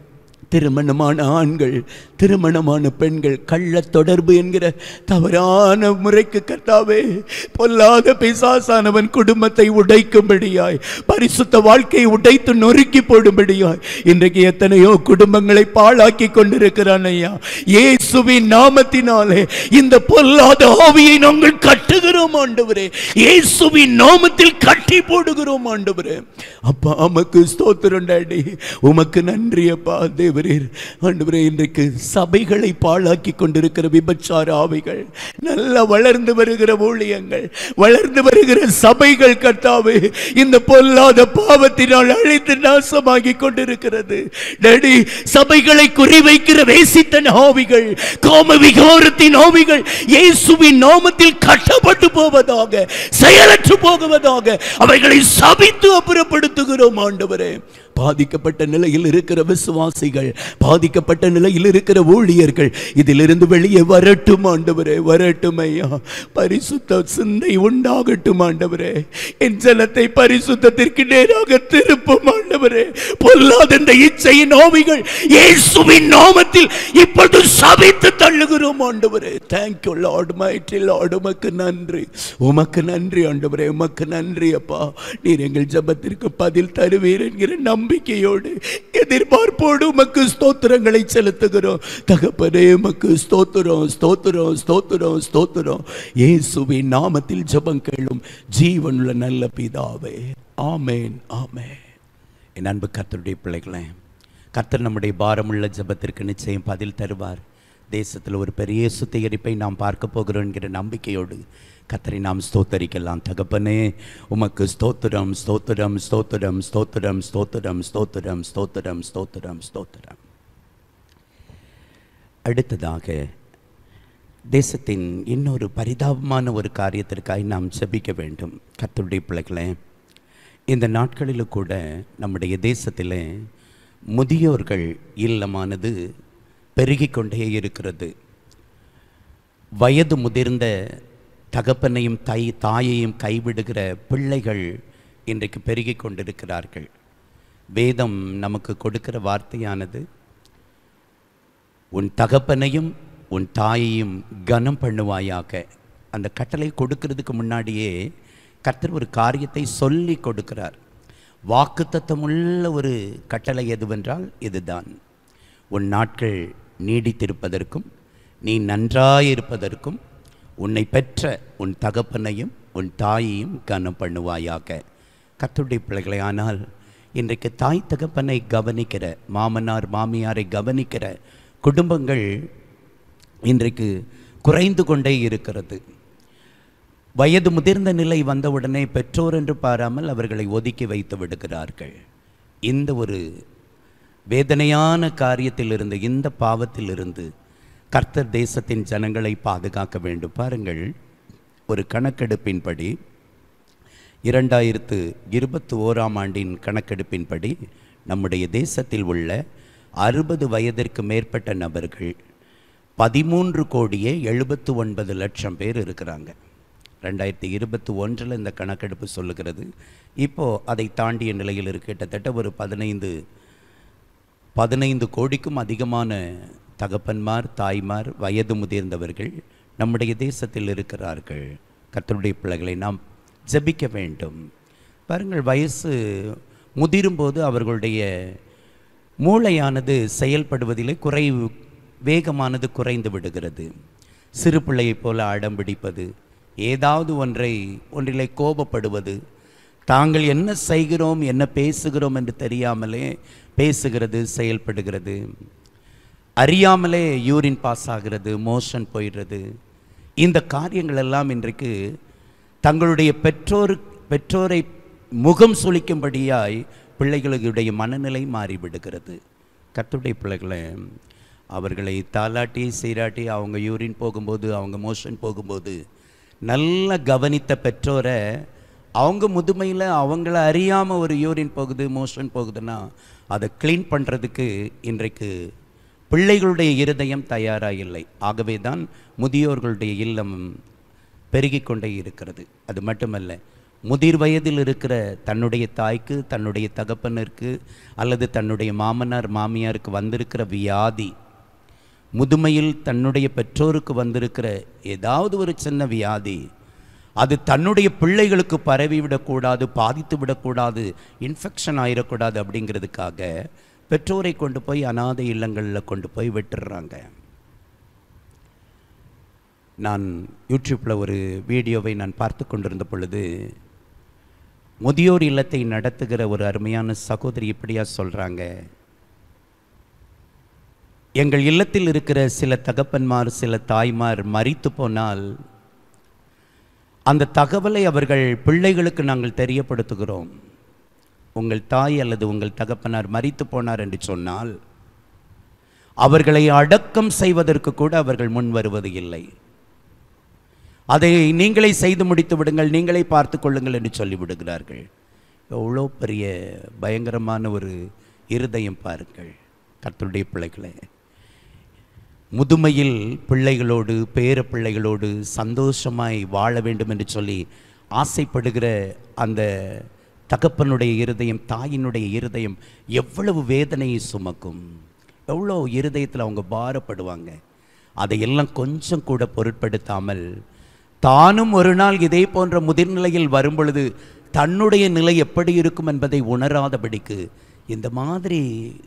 திருமணமான ஆண்கள், திருமணமான பெண்கள் கள்ள தொடர்பு என்கிற தவறான முறைக்கு கர்த்தாவே பொல்லாத பிசாசானவன் குடும்பத்தை உடைக்கும்படியாய், பரிசுத்த வாழ்க்கையை உடைத்து நொறுக்கி போடும்படியாய் இன்றைக்கு எத்தனையோ குடும்பங்களை பாழாக்கி கொண்டிருக்கிறான் ஐயா. இயேசுவின் நாமத்தினாலே இந்த பொல்லாத ஆவியை நாங்கள் கட்டுகிறோம் ஆண்டவரே. இயேசுவின் நாமத்தில் கட்டி போடுகிறோம் ஆண்டவரே. அப்பா உமக்கு ஸ்தோத்திரம் டாடி, உமக்கு நன்றி அப்பா. தேவரீர் ஆண்டவரே, இன்றைக்கு சபைகளை பாழாக்கி கொண்டிருக்கிற விபச்சார ஆவிகள், நல்ல வளர்ந்து வருகிற ஊழியங்கள், வளர்ந்து வருகிற சபைகள் கர்த்தாவே இந்த பொல்லாத பாவத்தினால் அழித்து நாசமாகி கொண்டிருக்கிறது டாடி. சபைகளை குறிவைக்கிற வேசித்தன ஆவிகள், காம விகாரத்தின் ஆவிகள் இயேசுவின் நாமத்தில் கட்டப்பட்டு போவதாக, செயலற்று போகுவதாக அவைகளை சபித்து அப்புறப்படுத்துகிறோம் ஆண்டவரே. பாதிக்கப்பட்ட நிலையில் இருக்கிற விசுவாசிகள், பாதிக்கப்பட்ட நிலையில் இருக்கிற ஊழியர்கள் இதிலிருந்து வெளியே வரட்டும் ஆண்டவரே, வரட்டும் ஐயா. பரிசுத்த சிந்தை உண்டாகட்டும் ஆண்டவரே. என் ஜனத்தை பரிசுத்தத்திற்கு நேராக திருப்பும் ஆண்டவரே. பொல்லாத இந்த இச்சையின் ஆவிகள் இயேசுவின் நாமத்தில் இப்பொழுது சபித்து தள்ளுகிறோம் ஆண்டவரே. Thank you Lord, mighty Lord. உமக்கு நன்றி, உமக்கு நன்றி ஆண்டவரே, உமக்கு நன்றி அப்பா. நீர் எங்கள் ஜெபத்திற்கு பதில் தருவீர் என்கிற நம்பிக்கையோடு, எதிர்பார்ப்போடு உமக்கு ஸ்தோத்திரங்களை செலுத்துகிறோம் தகப்பனே. உமக்கு ஸ்தோத்திரம், ஸ்தோத்திரம், ஸ்தோத்திரம், ஸ்தோத்திரம். இயேசுவின் நாமத்தில் ஜெபம் கேளும் ஜீவனுள்ள நல்ல பிதாவே. ஆமென், ஆமென். என் அன்பு கர்த்தருடைய பிள்ளைகளே, கர்த்தர் நம்முடைய பாரமுள்ள ஜெபத்திற்கு நிச்சயம் பதில் தருவார். தேசத்தில் ஒரு பெரிய சுத்திகரிப்பை நாம் பார்க்க போகிறோம் என்கிற நம்பிக்கையோடு கர்த்தரை நாம் ஸ்தோத்தரிக்கலாம். தகப்பனே உமக்கு ஸ்தோத்திரம், ஸ்தோத்திரம், ஸ்தோத்திரம், ஸ்தோத்திரம், ஸ்தோத்திரம், ஸ்தோத்திரம், ஸ்தோத்திரம், ஸ்தோத்திரம், ஸ்தோத்திரம். அடுத்ததாக தேசத்தின் இன்னொரு பரிதாபமான ஒரு காரியத்திற்காக நாம் ஜெபிக்க வேண்டும். கர்த்தருடைய பிள்ளைகளே, இந்த நாட்களில் கூட நம்முடைய தேசத்தில் முதியோர்கள் இல்லமானது பெருகிக்கொண்டே இருக்கிறது. வயது முதிர்ந்த தகப்பனையும் தாய் தாயையும் கைவிடுகிற பிள்ளைகள் இன்றைக்கு பெருகி கொண்டிருக்கிறார்கள். வேதம் நமக்கு கொடுக்கிற வார்த்தையானது, உன் தகப்பனையும் உன் தாயையும் கனம் பண்ணுவாயாக. அந்த கட்டளை கொடுக்கிறதுக்கு முன்னாடியே கர்த்தர் ஒரு காரியத்தை சொல்லி கொடுக்கிறார். வாக்குத்தத்தமுள்ள ஒரு கட்டளை எதுவென்றால் இதுதான், உன் நாட்கள் நீடித்திருப்பதற்கும் நீ நன்றாயிருப்பதற்கும் உன்னை பெற்ற உன் தகப்பனையும் உன் தாயையும் கனம் பண்ணுவாயாக. கர்த்தருடைய பிள்ளைகளை, ஆனால் இன்றைக்கு தாய் தகப்பனை கவனிக்கிற, மாமனார் மாமியாரை கவனிக்கிற குடும்பங்கள் இன்றைக்கு குறைந்து கொண்டே இருக்கிறது. வயது முதிர்ந்த நிலை வந்தவுடனே பெற்றோர் என்று பாராமல் அவர்களை ஒதுக்கி வைத்து விடுகிறார்கள். இந்த ஒரு வேதனையான காரியத்திலிருந்து, இந்த பாவத்திலிருந்து கர்த்தர் தேசத்தின் ஜனங்களை பாதுகாக்க வேண்டும். பாருங்கள், ஒரு கணக்கெடுப்பின்படி, இரண்டாயிரத்து இருபத்தி ஓராம் ஆண்டின் கணக்கெடுப்பின்படி நம்முடைய தேசத்தில் உள்ள அறுபது வயதிற்கு மேற்பட்ட நபர்கள் பதிமூன்று கோடியே எழுபத்து ஒன்பது லட்சம் பேர் இருக்கிறாங்க. ரெண்டாயிரத்தி இருபத்தி ஒன்றில் இந்த கணக்கெடுப்பு சொல்லுகிறது. இப்போது அதை தாண்டிய நிலையில் இருக்கு. கிட்டத்தட்ட ஒரு பதினைந்து பதினைந்து கோடிக்கும் அதிகமான தகப்பன்மார், தாய்மார், வயது முதிர்ந்தவர்கள் நம்முடைய தேசத்தில் இருக்கிறார்கள். கர்த்தருடைய பிள்ளைகளை நாம் ஜெபிக்க வேண்டும். பாருங்கள், வயசு முதிரும்போது அவர்களுடைய மூளையானது செயல்படுவதிலே குறை வேகமானது குறைந்து விடுகிறது. சிறு பிள்ளையைப் போல அடம் பிடிப்பது, ஏதாவது ஒன்றை ஒன்றிலே கோபப்படுவது, தாங்கள் என்ன செய்கிறோம் என்ன பேசுகிறோம் என்று தெரியாமலே பேசுகிறது, செயல்படுகிறது, அறியாமலே யூரின் பாஸ் ஆகிறது, மோஷன் போயிடுறது. இந்த காரியங்கள் எல்லாம் இன்றைக்கு தங்களுடைய பெற்றோர் பெற்றோரை முகம் சுளிக்கும்படியாய் பிள்ளைகளுடைய மனநிலை மாறிவிடுகிறது. கர்த்தருடைய பிள்ளைகளை அவர்களை தாலாட்டி சீராட்டி அவங்க யூரின் போகும்போது அவங்க மோஷன் போகும்போது நல்லா கவனித்த பெற்றோரை அவங்க முதுமையில் அவங்கள அறியாமல் ஒரு யூரின் போகுது மோஷன் போகுதுன்னா அதை க்ளீன் பண்ணுறதுக்கு இன்றைக்கு பிள்ளைகளுடைய இருதயம் தயாராக இல்லை. ஆகவே தான் முதியோர்களுடைய இல்லம் பெருகி கொண்டே இருக்கிறது. அது மட்டுமல்ல, முதிர் வயதில் இருக்கிற தன்னுடைய தாய்க்கு தன்னுடைய தகப்பனருக்கு அல்லது தன்னுடைய மாமனார் மாமியாருக்கு வந்திருக்கிற வியாதி, முதுமையில் தன்னுடைய பெற்றோருக்கு வந்திருக்கிற ஏதாவது ஒரு சின்ன வியாதி, அது தன்னுடைய பிள்ளைகளுக்கு பரவிவிடக்கூடாது, பாதித்து விடக்கூடாது, இன்ஃபெக்ஷன் ஆயிடக்கூடாது அப்படிங்கிறதுக்காக பெற்றோரை கொண்டு போய் அநாதை இல்லங்களில் கொண்டு போய் விட்டுடுறாங்க. நான் யூடியூப்பில் ஒரு வீடியோவை நான் பார்த்து கொண்டிருந்த பொழுது முதியோர் இல்லத்தை நடத்துகிற ஒரு அருமையான சகோதரி இப்படியா சொல்கிறாங்க, எங்கள் இல்லத்தில் இருக்கிற சில தகப்பன்மார் சில தாய்மார் மரித்து போனால் அந்த தகவலை அவர்கள் பிள்ளைகளுக்கு நாங்கள் தெரியப்படுத்துகிறோம். உங்கள் தாய் அல்லது உங்கள் தகப்பனார் மரித்து போனார் என்று சொன்னால் அவர்களை அடக்கம் செய்வதற்கு கூட அவர்கள் முன் வருவது இல்லை. அதை நீங்களே செய்து முடித்து விடுங்கள், நீங்களே பார்த்து கொள்ளுங்கள் என்று சொல்லிவிடுகிறார்கள். எவ்வளோ பெரிய பயங்கரமான ஒரு இருதயம் பாருங்கள் கர்த்தருடைய பிள்ளைகளே. முதுமையில் பிள்ளைகளோடு பேர பிள்ளைகளோடு சந்தோஷமாய் வாழ வேண்டும் என்று சொல்லி ஆசைப்படுகிற அந்த தகப்பனுடைய இருதயம், தாயினுடைய இருதயம் எவ்வளவு வேதனையை சுமக்கும், எவ்வளோ இருதயத்தில் அவங்க பாரப்படுவாங்க. அதையெல்லாம் கொஞ்சம் கூட பொருட்படுத்தாமல் தானும் ஒரு நாள் இதே போன்ற முதிர்நிலையில் வரும் பொழுது தன்னுடைய நிலை எப்படி இருக்கும் என்பதை உணராதபடிக்கு இந்த மாதிரி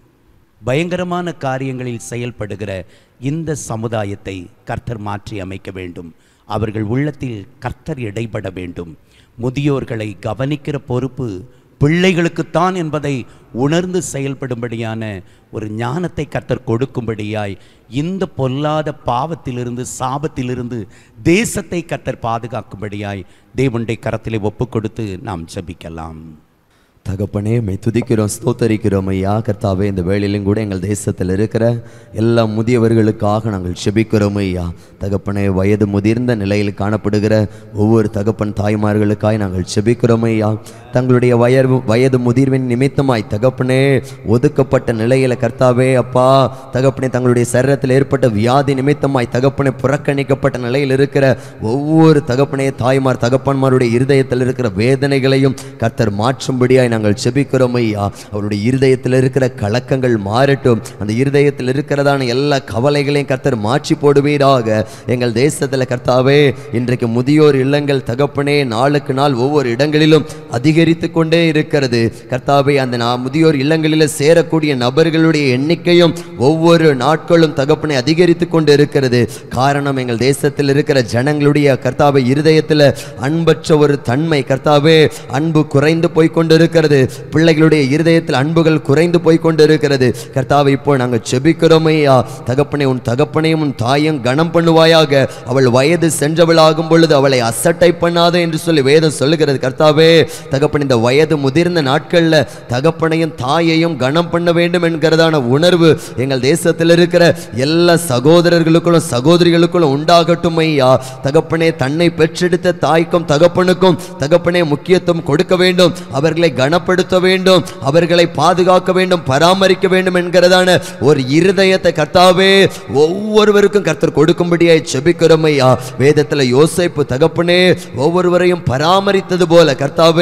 பயங்கரமான காரியங்களில் செயல்படுகிற இந்த சமுதாயத்தை கர்த்தர் மாற்றி அமைக்க வேண்டும். அவர்கள் உள்ளத்தில் கர்த்தர் இடைபட வேண்டும். முதியோர்களை கவனிக்கிற பொறுப்பு பிள்ளைகளுக்குத்தான் என்பதை உணர்ந்து செயல்படும்படியான ஒரு ஞானத்தை கர்த்தர் கொடுக்கும்படியாய் இந்த பொல்லாத பாவத்திலிருந்து சாபத்திலிருந்து தேசத்தை கர்த்தர் பாதுகாக்கும்படியாய் தேவனுடைய கரத்திலே ஒப்பு கொடுத்து நாம் ஜெபிக்கலாம். தகப்பனே, மை துதிக்கிறோம், ஸ்தோத்தரிக்கிறோம் ஐயா. கர்த்தாவே, இந்த வேளையிலும் கூட எங்கள் தேசத்தில் இருக்கிற எல்லா முதியவர்களுக்காக நாங்கள் செபிக்கிறோம் ஐயா. தகப்பனே, வயது முதிர்ந்த நிலையில் காணப்படுகிற ஒவ்வொரு தகப்பன் தாய்மார்களுக்காய் நாங்கள் செபிக்கிறோம் ஐயா. தங்களுடைய வயது வயது முதிர்வின் நிமித்தமாய் தகப்பனே ஒதுக்கப்பட்ட நிலையில் கர்த்தாவே அப்பா தகப்பனே தங்களுடைய சரீரத்தில் ஏற்பட்ட வியாதி நிமித்தமாய் தகப்பனே புறக்கணிக்கப்பட்ட நிலையில் இருக்கிற ஒவ்வொரு தகப்பனே தாய்மார் தகப்பன்மாருடைய இருதயத்தில் இருக்கிற வேதனைகளையும் கர்த்தர் மாற்றும்படியாய் நாங்கள் செபிக்கிறோம் ஐயா. அவருடைய இருதயத்தில் இருக்கிற கலக்கங்கள் மாறட்டும். அந்த இருதயத்தில் இருக்கிறதான எல்லா கவலைகளையும் கர்த்தர் மாற்றி போடுவீராக. எங்கள் தேசத்தில் கர்த்தாவே இன்றைக்கு முதியோர் இல்லங்கள் தகப்பனே நாளுக்கு நாள் ஒவ்வொரு இடங்களிலும் அதிகரித்து கொண்டே இருக்கிறது கர்த்தாவே. அந்த முதியோர் இல்லங்களில் சேரக்கூடிய நபர்களுடைய எண்ணிக்கையும் ஒவ்வொரு நாட்களும் தகப்பனை அதிகரித்து கொண்டு இருக்கிறது. காரணம், எங்கள் தேசத்தில் இருக்கிற ஜனங்களுடைய கர்த்தாவே இருதயத்தில் அன்பற்ற ஒரு தன்மை கர்த்தாவே, அன்பு குறைந்து போய் கொண்டு இருக்கிறது. பிள்ளைகளுடைய இருதயத்தில் அன்புகள் குறைந்து போய் கொண்டு இருக்கிறது கர்த்தாவே. இப்போ நாங்கள் செபிக்கிறோம் ஐயா. தகப்பனை உன் தகப்பனையும் உன் தாயும் கனம் பண்ணுவாயாக. அவள் வயது சென்றவளாகும் பொழுது அவளை அசட்டை பண்ணாத என்று சொல்லி வேதம் சொல்லுகிறது கர்த்தாவே. தகப்பன் இந்த வயது முதிர்ந்த நாட்கள்ல தகப்பனையும் தாயையும் கனம் பண்ண வேண்டும் என்கிறதான உணர்வு எங்கள் தேசத்தில் இருக்கிற எல்லா சகோதரர்களுக்கும் சகோதரிகளுக்கும் உண்டாகட்டும் ஐயா. தகப்பனே, தன்னை பெற்றெடுத்த தாய்க்கும் தகப்பனுக்கும் தகப்பனே முக்கியத்துவம் கொடுக்க வேண்டும். அவர்களை கனப்படுத்த வேண்டும், அவர்களை பாதுகாக்க வேண்டும், பராமரிக்க வேண்டும் என்கிறதான ஒரு இருதயத்தை கர்த்தாவே ஒவ்வொருவருக்கும் கர்த்தர் கொடுக்கும்படியாய் செபிக்கிறோம் ஐயா. வேதத்தில் யோசேப்பு தகப்பனே ஒவ்வொருவரையும் பராமரித்தது போல கர்த்தாவே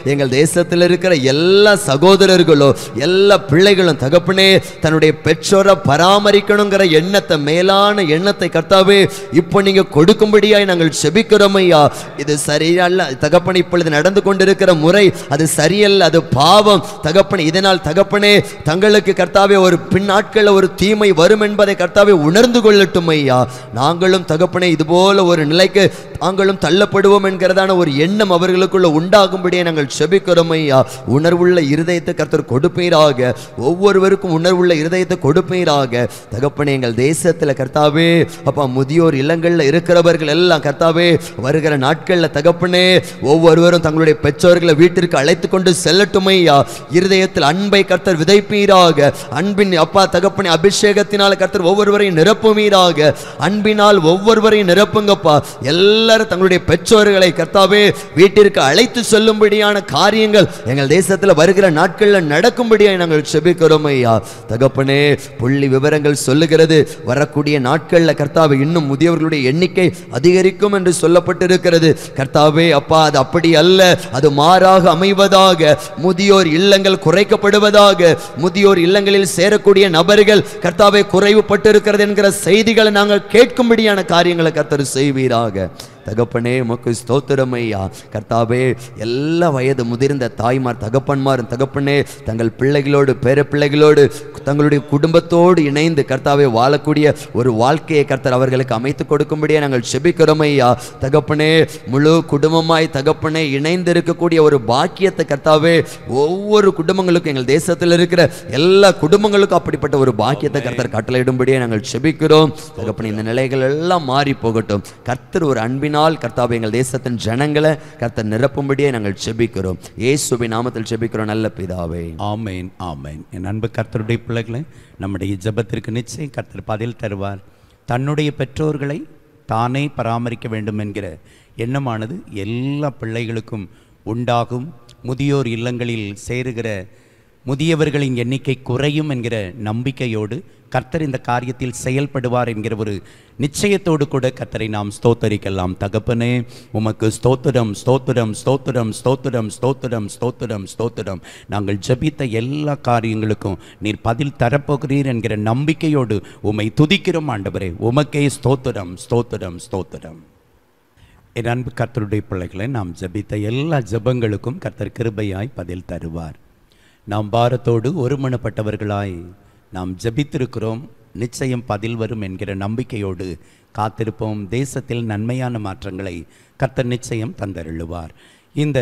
எங்கள் தேசத்தில் இருக்கிற எல்லா சகோதரர்களும் எல்லா பிள்ளைகளும் தகப்பனே தன்னுடைய பெற்றோரை பராமரிக்கணுங்கிற எண்ணத்தை, மேலான எண்ணத்தை கர்த்தாவே இப்போ நீங்க கொடுக்கும்படியாய் நாங்கள் செபிக்கிறோம் ஐயா. இது சரியல்ல தகப்பனே, இப்பொழுது நடந்து கொண்டிருக்கிற முறை அது சரியல்ல, அது பாவம் தகப்பனே. இதனால் தகப்பனே தங்களுக்கு கர்த்தாவே ஒரு பின் நாட்களில் ஒரு தீமை வரும் என்பதை கர்த்தாவே உணர்ந்து கொள்ளட்டும் ஐயா. நாங்களும் தகப்பனே இதுபோல ஒரு நிலைக்கு நாங்களும் தள்ளப்படுவோம் என்கிறதான ஒரு எண்ணம் அவர்களுக்குள்ள உண்டாகும்படியே நாங்கள் செபிக்கிறோம் ஐயா. உணர்வுள்ள இருதயத்தை கர்த்தர் கொடுப்பீராக, ஒவ்வொருவருக்கும் உணர்வுள்ள இருதயத்தை கொடுப்பீராக தகப்பனே. எங்கள் தேசத்தில் கர்த்தாவே அப்பா முதியோர் இல்லங்களில் இருக்கிறவர்கள் எல்லாம் கர்த்தாவே வருகிற நாட்களில் தகப்பனே ஒவ்வொருவரும் தங்களுடைய பெற்றோர்களை வீட்டிற்கு அழைத்து கொண்டு செல்லட்டும் ஐயா. இருதயத்தில் அன்பை கர்த்தர் விதைப்பீராக, அன்பின் அப்பா தகப்பனே அபிஷேகத்தினால் கர்த்தர் ஒவ்வொருவரையும் நிரப்புவீராக, அன்பினால் ஒவ்வொருவரையும் நிரப்புங்கப்பா. எல்லாரும் தங்களுடைய பெற்றோர்களை கர்த்தாவே வீட்டிற்கு அழைத்து செல்லும்படியான காரியங்கள் எங்கள் தேசத்தில் வருகிற நாட்களில் நடக்கும்படியாக நாங்கள் செபிக்கிறோம் ஐயா. தகப்பனே புள்ளி விவரங்கள் சொல்லுகிறது வரக்கூடிய நாட்களில் கர்த்தாவே இன்னும் முதியவர்களுடைய எண்ணிக்கை அதிகரிக்கும் என்று சொல்லப்பட்டிருக்கிறது. கர்த்தாவே அப்பா அது அப்படி அல்ல, அது மாறாக அமைவதாக, முதியோர் இல்லங்கள் குறைக்கப்படுவதாக, முதியோர் இல்லங்களில் சேரக்கூடிய நபர்கள் கர்த்தாவே குறைவுபட்டிருக்கிறது என்கிற செய்திகளை நாங்கள் கேட்கும்படியான காரியங்களை கர்த்தர் செய்வீராக. தகப்பனே உமக்கு ஸ்தோத்திரம் ஐயா. கர்த்தாவே எல்லா வயது முதிர்ந்த தாய்மார் தகப்பன்மார் தகப்பனே தங்கள் பிள்ளைகளோடு பேர பிள்ளைகளோடு தங்களுடைய குடும்பத்தோடு இணைந்து கர்த்தாவே வாழக்கூடிய ஒரு வாழ்க்கையை கர்த்தர் அவர்களுக்கு அமைத்து கொடுக்கும்படியே நாங்கள் செபிக்கிறோம் ஐயா. தகப்பனே முழு குடும்பமாய் தகப்பனே இணைந்து இருக்கக்கூடிய ஒரு பாக்கியத்தை கர்த்தாவே ஒவ்வொரு குடும்பங்களுக்கும் எங்கள் தேசத்தில் இருக்கிற எல்லா குடும்பங்களுக்கும் அப்படிப்பட்ட ஒரு பாக்கியத்தை கர்த்தர் கட்டளையிடும்படியே நாங்கள் செபிக்கிறோம். தகப்பனே இந்த நிலைகள் எல்லாம் மாறி போகட்டும். கர்த்தர் ஒரு அன்பின் கர்த்தாவே எங்கள் தேசத்தின் ஜனங்களை கர்த்தர் நிரப்பும்படியே நாங்கள் செபிக்கிறோம். இயேசுவின் நாமத்தில் செபிக்கிறோம் நல்ல பிதாவே. ஆமென் ஆமென். என் அன்பு கர்த்தருடைய பிள்ளைகளை, நம்முடைய ஜெபத்திற்கு நிச்சயம் கர்த்தர் பதில் தருவார். தன்னுடைய பெற்றோர்களை தானே பராமரிக்க வேண்டும் என்கிற எண்ணமானது எல்லா பிள்ளைகளுக்கும் உண்டாகும். முதியோர் இல்லங்களில் சேருகிற முதியவர்களின் எண்ணிக்கை குறையும் என்கிற நம்பிக்கையோடு கர்த்தர் இந்த காரியத்தில் செயல்படுவார் என்கிற ஒரு நிச்சயத்தோடு கூட கர்த்தரை நாம் ஸ்தோத்தரிக்கலாம். தகப்பனே உமக்கு ஸ்தோத்திரம் ஸ்தோத்திரம் ஸ்தோத்திரம் ஸ்தோத்திரம் ஸ்தோத்திரம் ஸ்தோத்திரம் ஸ்தோத்திரம். நாங்கள் ஜெபித்த எல்லா காரியங்களுக்கும் நீர் பதில் தரப்போகிறீர் என்கிற நம்பிக்கையோடு உம்மை துதிக்கிறோம் ஆண்டவரே. உமக்கே ஸ்தோத்திரம் ஸ்தோத்திரம் ஸ்தோத்திரம். என் அன்பு கர்த்தருடைய பிள்ளைகளை, நாம் ஜெபித்த எல்லா ஜெபங்களுக்கும் கர்த்தர் கிருபையாய் பதில் தருவார். நாம் பாரத்தோடு ஒருமனப்பட்டவர்களாய் நாம் ஜெபித்திருக்கிறோம். நிச்சயம் பதில் வரும் என்கிற நம்பிக்கையோடு காத்திருப்போம். தேசத்தில் நன்மையான மாற்றங்களை கர்த்தர் நிச்சயம் தந்தருளுவார். இந்த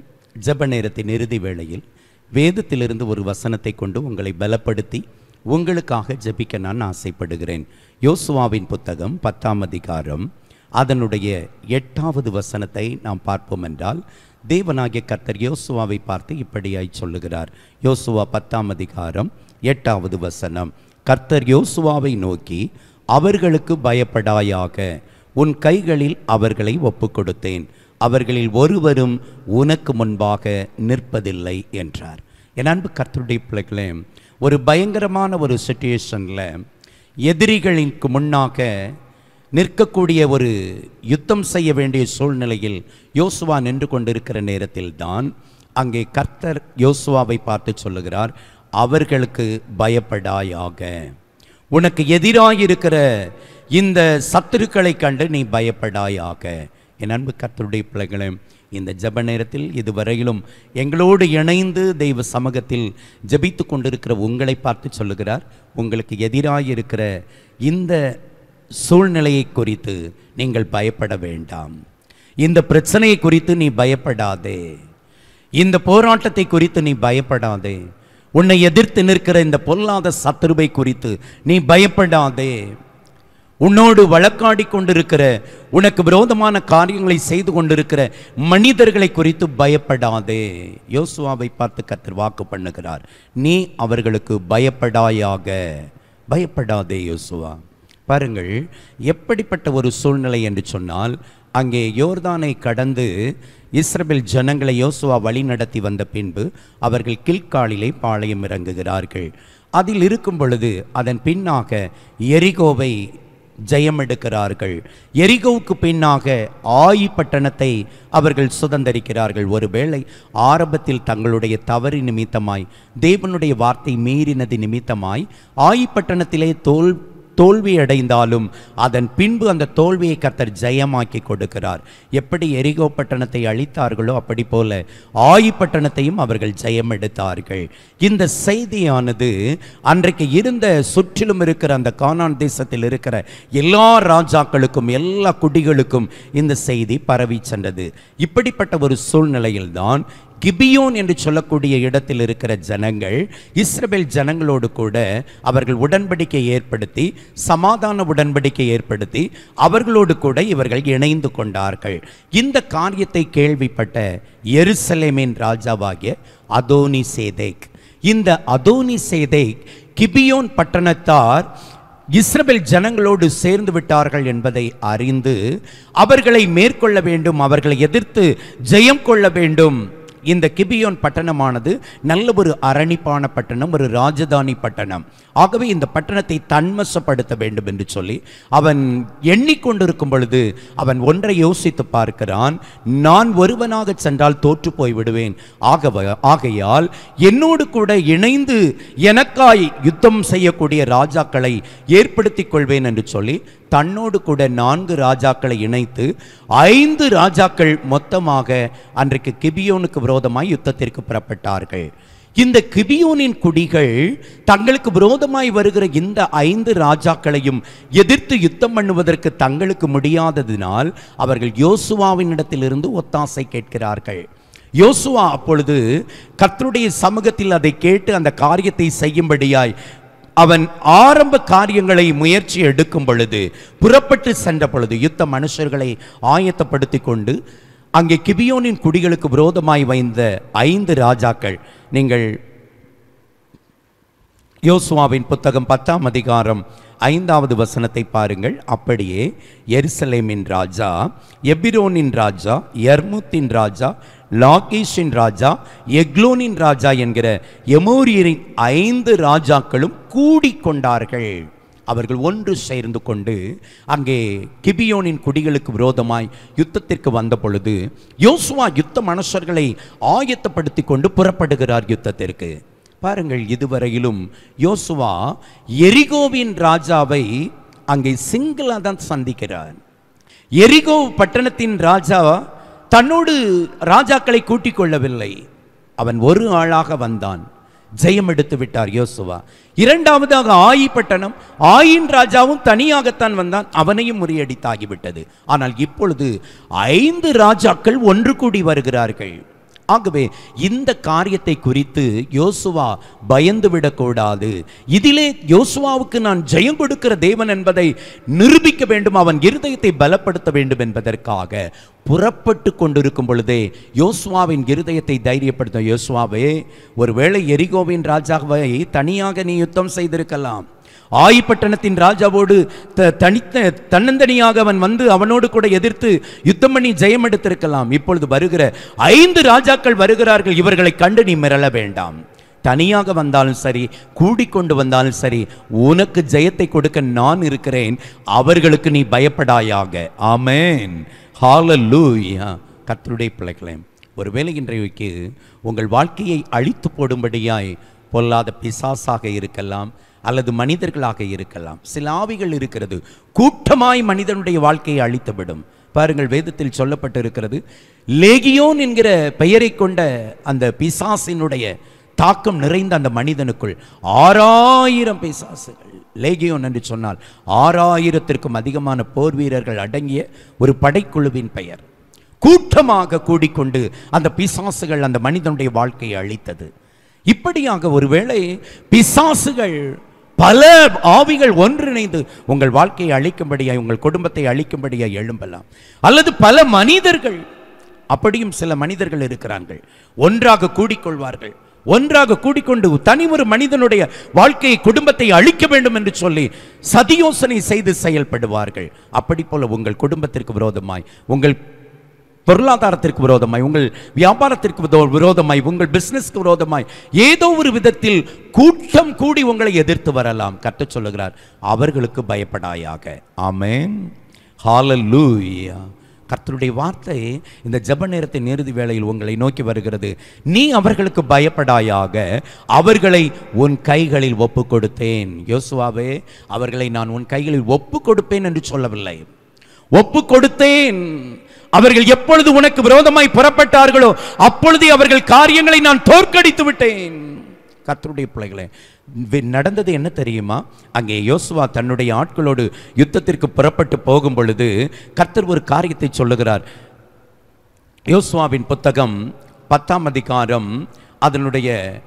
ஜெப நேரத்தின் இறுதி வேளையில் வேதத்திலிருந்து ஒரு வசனத்தை கொண்டு உங்களை பலப்படுத்தி உங்களுக்காக ஜெபிக்க நான் ஆசைப்படுகிறேன். யோசுவாவின் புத்தகம் பத்தாம் அதிகாரம் அதனுடைய எட்டாவது வசனத்தை நாம் பார்ப்போம் என்றால், தேவனாகிய கர்த்தர் யோசுவாவை பார்த்து இப்படியாய் சொல்லுகிறார். யோசுவா பத்தாம் அதிகாரம் எட்டாவது வசனம். கர்த்தர் யோசுவாவை நோக்கி, அவர்களுக்கு பயப்படாயாக, உன் கைகளில் அவர்களை ஒப்புக் கொடுத்தேன், அவர்களில் ஒருவரும் உனக்கு முன்பாக நிற்பதில்லை என்றார். என் அன்பு கர்த்தருடைய பிள்ளைகளே, ஒரு பயங்கரமான ஒரு சிச்சுவேஷனில் எதிரிகளுக்கு முன்னாக நிற்கக்கூடிய ஒரு யுத்தம் செய்ய வேண்டிய சூழ்நிலையில் யோசுவா நின்று கொண்டிருக்கிற நேரத்தில் தான் அங்கே கர்த்தர் யோசுவாவை பார்த்து சொல்லுகிறார், அவர்களுக்கு பயப்படாயாக, உனக்கு எதிராயிருக்கிற இந்த சத்துருக்களை கண்டு நீ பயப்படாயாக. என் அன்பு கர்த்தருடைய பிள்ளைகளே, இந்த ஜெப நேரத்தில் இதுவரையிலும் எங்களோடு இணைந்து தெய்வ சமூகத்தில் ஜெபித்து கொண்டிருக்கிற உங்களை பார்த்து சொல்லுகிறார், உங்களுக்கு எதிராயிருக்கிற இந்த சூழ்நிலையை குறித்து நீங்கள் பயப்பட வேண்டாம். இந்த பிரச்சனையை குறித்து நீ பயப்படாதே. இந்த போராட்டத்தை குறித்து நீ பயப்படாதே. உன்னை எதிர்த்து நிற்கிற இந்த பொல்லாத சத்துருவை குறித்து நீ பயப்படாதே. உன்னோடு வழக்காடி கொண்டிருக்கிற, உனக்கு விரோதமான காரியங்களை செய்து கொண்டிருக்கிற மனிதர்களை குறித்து பயப்படாதே. யோசுவாவை பார்த்து கர்த்தர் வாக்கு பண்ணுகிறார், நீ அவர்களுக்கு பயப்படாயாக. பயப்படாதே யோசுவா. பாருங்கள், எப்படிப்பட்ட ஒரு சூழ்நிலை என்று சொன்னால், அங்கே யோர்தானை கடந்து இஸ்ரவேல் ஜனங்களை யோசுவா வழி நடத்தி வந்த பின்பு அவர்கள் கில்காலிலே பாளையம் இறங்குகிறார்கள். அதில் இருக்கும் பொழுது அதன் பின்னாக எரிகோவை ஜெயம் எடுக்கிறார்கள். எரிகோவுக்கு பின்னாக ஆயி பட்டணத்தை அவர்கள் சுதந்தரிக்கிறார்கள். ஒருவேளை ஆரம்பத்தில் தங்களுடைய தவறு நிமித்தமாய், தேவனுடைய வார்த்தை மீறினது நிமித்தமாய் ஆயி பட்டணத்திலே தோல் தோல்வி அடைந்தாலும் அதன் பின்பு அந்த தோல்வியை கர்த்தர் ஜெயமாக்கி கொடுக்கிறார். எப்படி எரிகோ பட்டணத்தை அழித்தார்களோ அப்படி போல ஆயி பட்டணத்தையும் அவர்கள் ஜெயம் எடுத்தார்கள். இந்த செய்தியானது அன்றைக்கு இருந்த சுற்றிலும் இருக்கிற அந்த கானான் தேசத்தில் இருக்கிற எல்லா ராஜாக்களுக்கும் எல்லா குடிகளுக்கும் இந்த செய்தி பரவி சென்றது. இப்படிப்பட்ட ஒரு சூழ்நிலையில்தான் கிபியோன் என்று சொல்லக்கூடிய இடத்தில் இருக்கிற ஜனங்கள் இஸ்ரவேல் ஜனங்களோடு கூட அவர்கள் உடன்படிக்கை ஏற்படுத்தி, சமாதான உடன்படிக்கை ஏற்படுத்தி அவர்களோடு கூட இவர்கள் இணைந்து கொண்டார்கள். இந்த காரியத்தை கேள்விப்பட்ட எருசலேமின் ராஜாவாகிய அதோனி சேதேக், இந்த அதோனி சேதேக் கிபியோன் பட்டணத்தார் இஸ்ரவேல் ஜனங்களோடு சேர்ந்து விட்டார்கள் என்பதை அறிந்து அவர்களை மேற்கொள்ள வேண்டும், அவர்களை எதிர்த்து ஜெயம் கொள்ள வேண்டும். இந்த கிபியோன் பட்டணமானது நல்ல ஒரு அரணிப்பான பட்டணம், ஒரு ராஜதானி பட்டணம். ஆகவே இந்த பட்டணத்தை தன்வசப்படுத்த வேண்டும் என்று சொல்லி அவன் எண்ணிக்கொண்டிருக்கும் பொழுது அவன் ஒன்றை யோசித்து பார்க்கிறான். நான் ஒருவனாக சென்றால் தோற்று போய் விடுவேன். ஆகவே ஆகையால் என்னோடு கூட இணைந்து எனக்காய் யுத்தம் செய்யக்கூடிய ராஜாக்களை ஏற்படுத்திக் கொள்வேன் என்று சொல்லி தன்னோடு கூட நான்கு ராஜாக்களை இணைத்து ஐந்து ராஜாக்கள் மொத்தமாக அன்றைக்கு கிபியோனுக்கு விரோதமாய் யுத்தத்திற்கு புறப்பட்டார்கள். இந்த கிபியோனின் குடிகள் தங்களுக்கு விரோதமாய் வருகிற இந்த ஐந்து ராஜாக்களையும் எதிர்த்து யுத்தம் பண்ணுவதற்கு தங்களுக்கு முடியாததினால் அவர்கள் யோசுவாவின் இடத்திலிருந்து ஒத்தாசை கேட்கிறார்கள். யோசுவா அப்பொழுது கர்த்தருடைய சமூகத்தில் அதை கேட்டு அந்த காரியத்தை செய்யும்படியாய் அவன் ஆரம்ப காரியங்களை முயற்சி எடுக்கும் பொழுது, புறப்பட்டு சென்ற பொழுது யுத்த மனுஷர்களை ஆயத்தப்படுத்தி கொண்டு அங்கே கிபியோனின் குடிகளுக்கு விரோதமாய் வைந்த ஐந்து ராஜாக்கள், நீங்கள் யோசுவாவின் புத்தகம் பத்தாம் அதிகாரம் ஐந்தாவது வசனத்தை பாருங்கள். அப்படியே எருசலேமின் ராஜா, எபிரோனின் ராஜா, யர்முத்தின் ராஜா, லாகீஷின் ராஜா, எக்லோனின் ராஜா என்கிற எமோரியரின் ஐந்து ராஜாக்களும் கூடிக்கொண்டார்கள். அவர்கள் ஒன்று சேர்ந்து கொண்டு அங்கே கிபியோனின் குடிகளுக்கு விரோதமாய் யுத்தத்திற்கு வந்த பொழுது யோசுவா யுத்த மனுஷர்களை ஆயத்தப்படுத்தி கொண்டு புறப்படுகிறார் யுத்தத்திற்கு. பாருங்கள், இதுவரையிலும் யோசுவா எரிகோவின் ராஜாவை அங்கே சிங்கிளாக தான் சந்திக்கிறார். எரிகோ பட்டணத்தின் ராஜா தன்னோடு ராஜாக்களை கூட்டிக் கொள்ளவில்லை, அவன் ஒரு ஆளாக வந்தான், ஜெயம் எடுத்து விட்டார் யோசுவா. இரண்டாவதாக ஆயி பட்டணம், ஆயின் ராஜாவும் தனியாகத்தான் வந்தான், அவனையும் முறியடித்தாகிவிட்டது. ஆனால் இப்பொழுது ஐந்து ராஜாக்கள் ஒன்று கூடி வருகிறார்கள். ஆகவே இந்த காரியத்தை குறித்து யோசுவா பயந்து விடக்கூடாது. இதிலே யோசுவாவுக்கு நான் ஜெயம் கொடுக்கிற தேவன் என்பதை நிரூபிக்க வேண்டும், அவன் இருதயத்தை பலப்படுத்த வேண்டும் என்பதற்காக புறப்பட்டு கொண்டிருக்கும் பொழுதே யோசுவாவின் இருதயத்தை தைரியப்படுத்த, யோசுவாவே, ஒருவேளை எரிகோவின் ராஜாவை தனியாக நீ யுத்தம் செய்திருக்கலாம், ஆயி பட்டணத்தின் ராஜாவோடு தனித்த தன்னந்தனியாக அவன் வந்து அவனோடு கூட எதிர்த்து யுத்தம் பண்ணி ஜெயம் எடுத்திருக்கலாம். இப்பொழுது வருகிற ஐந்து ராஜாக்கள் வருகிறார்கள், இவர்களை கண்டு நீ மிரள வேண்டாம். தனியாக வந்தாலும் சரி, கூடிக்கொண்டு வந்தாலும் சரி, உனக்கு ஜெயத்தை கொடுக்க நான் இருக்கிறேன், அவர்களுக்கு நீ பயப்படாயாக. ஆமென், ஹல்லேலூயா. கர்த்தருடைய பிள்ளைகளே, ஒருவேளை இன்றைக்கு உங்கள் வாழ்க்கையை அழித்து போடும்படியாய் பொல்லாத பிசாசாக இருக்கலாம், அல்லது மனிதர்களாக இருக்கலாம். சில ஆவிகள் இருக்கிறது, கூட்டமாய் மனிதனுடைய வாழ்க்கையை அழித்துவிடும். பாருங்கள், வேதத்தில் சொல்லப்பட்டிருக்கிறது, லேகியோன் என்கிற பெயரை கொண்ட அந்த பிசாசினுடைய தாக்கம் நிறைந்த அந்த மனிதனுக்குள் ஆறாயிரம் பிசாசுகள். லேகியோன் என்று சொன்னால் ஆறாயிரத்திற்கும் அதிகமான போர் வீரர்கள் அடங்கிய ஒரு படைக்குழுவின் பெயர். கூட்டமாக கூடிக்கொண்டு அந்த பிசாசுகள் அந்த மனிதனுடைய வாழ்க்கையை அழித்தது. இப்படியாக ஒருவேளை பிசாசுகள், பல ஆவிகள் ஒன்றிணைந்து உங்கள் வாழ்க்கையை அழிக்கும்படியாய், உங்கள் குடும்பத்தை அழிக்கும்படியாய் எழும்பலாம். அல்லது பல மனிதர்கள், அப்படியும் சில மனிதர்கள் இருக்கிறார்கள், ஒன்றாக கூடிக்கொள்வார்கள், ஒன்றாக கூடிக்கொண்டு தனி ஒரு மனிதனுடைய வாழ்க்கையை, குடும்பத்தை அழிக்க வேண்டும் என்று சொல்லி சதியோசனை செய்து செயல்படுவார்கள். அப்படி போல உங்கள் குடும்பத்திற்கு விரோதமாய், உங்கள் பொருளாதாரத்திற்கு விரோதமாய், உங்கள் வியாபாரத்திற்கு விரோ- விரோதமாய், உங்கள் பிசினஸ்க்கு விரோதமாய் ஏதோ ஒரு விதத்தில் கூட்டம் கூடி உங்களை எதிர்த்து வரலாம். கர்த்தர் சொல்லுகிறார், அவர்களுக்கு பயப்படாயாக. ஆமென், ஹalleluya. கர்த்தருடைய வார்த்தை இந்த ஜெப நேரத்தின் இறுதி வேளையில் உங்களை நோக்கி வருகிறது. நீ அவர்களுக்கு பயப்படாயாக, அவர்களை உன் கைகளில் ஒப்பு கொடுத்தேன். யோசுவாவே, அவர்களை நான் உன் கைகளில் ஒப்பு கொடுப்பேன் என்று சொல்லவில்லை, ஒப்பு கொடுத்தேன். அவர்கள் எப்பொழுது உனக்கு விரோதமாய் புறப்பட்டார்களோ அப்பொழுது அவர்கள் காரியங்களை நான் தோற்கடித்து விட்டேன். கர்த்தருடைய பிள்ளைகளே, நடந்தது என்ன தெரியுமா? அங்கே யோசுவா தன்னுடைய ஆட்களோடு யுத்தத்திற்கு புறப்பட்டு போகும் பொழுது கர்த்தர் ஒரு காரியத்தை சொல்லுகிறார். யோசுவாவின் புத்தகம் பத்தாம் அதிகாரம் அதனுடைய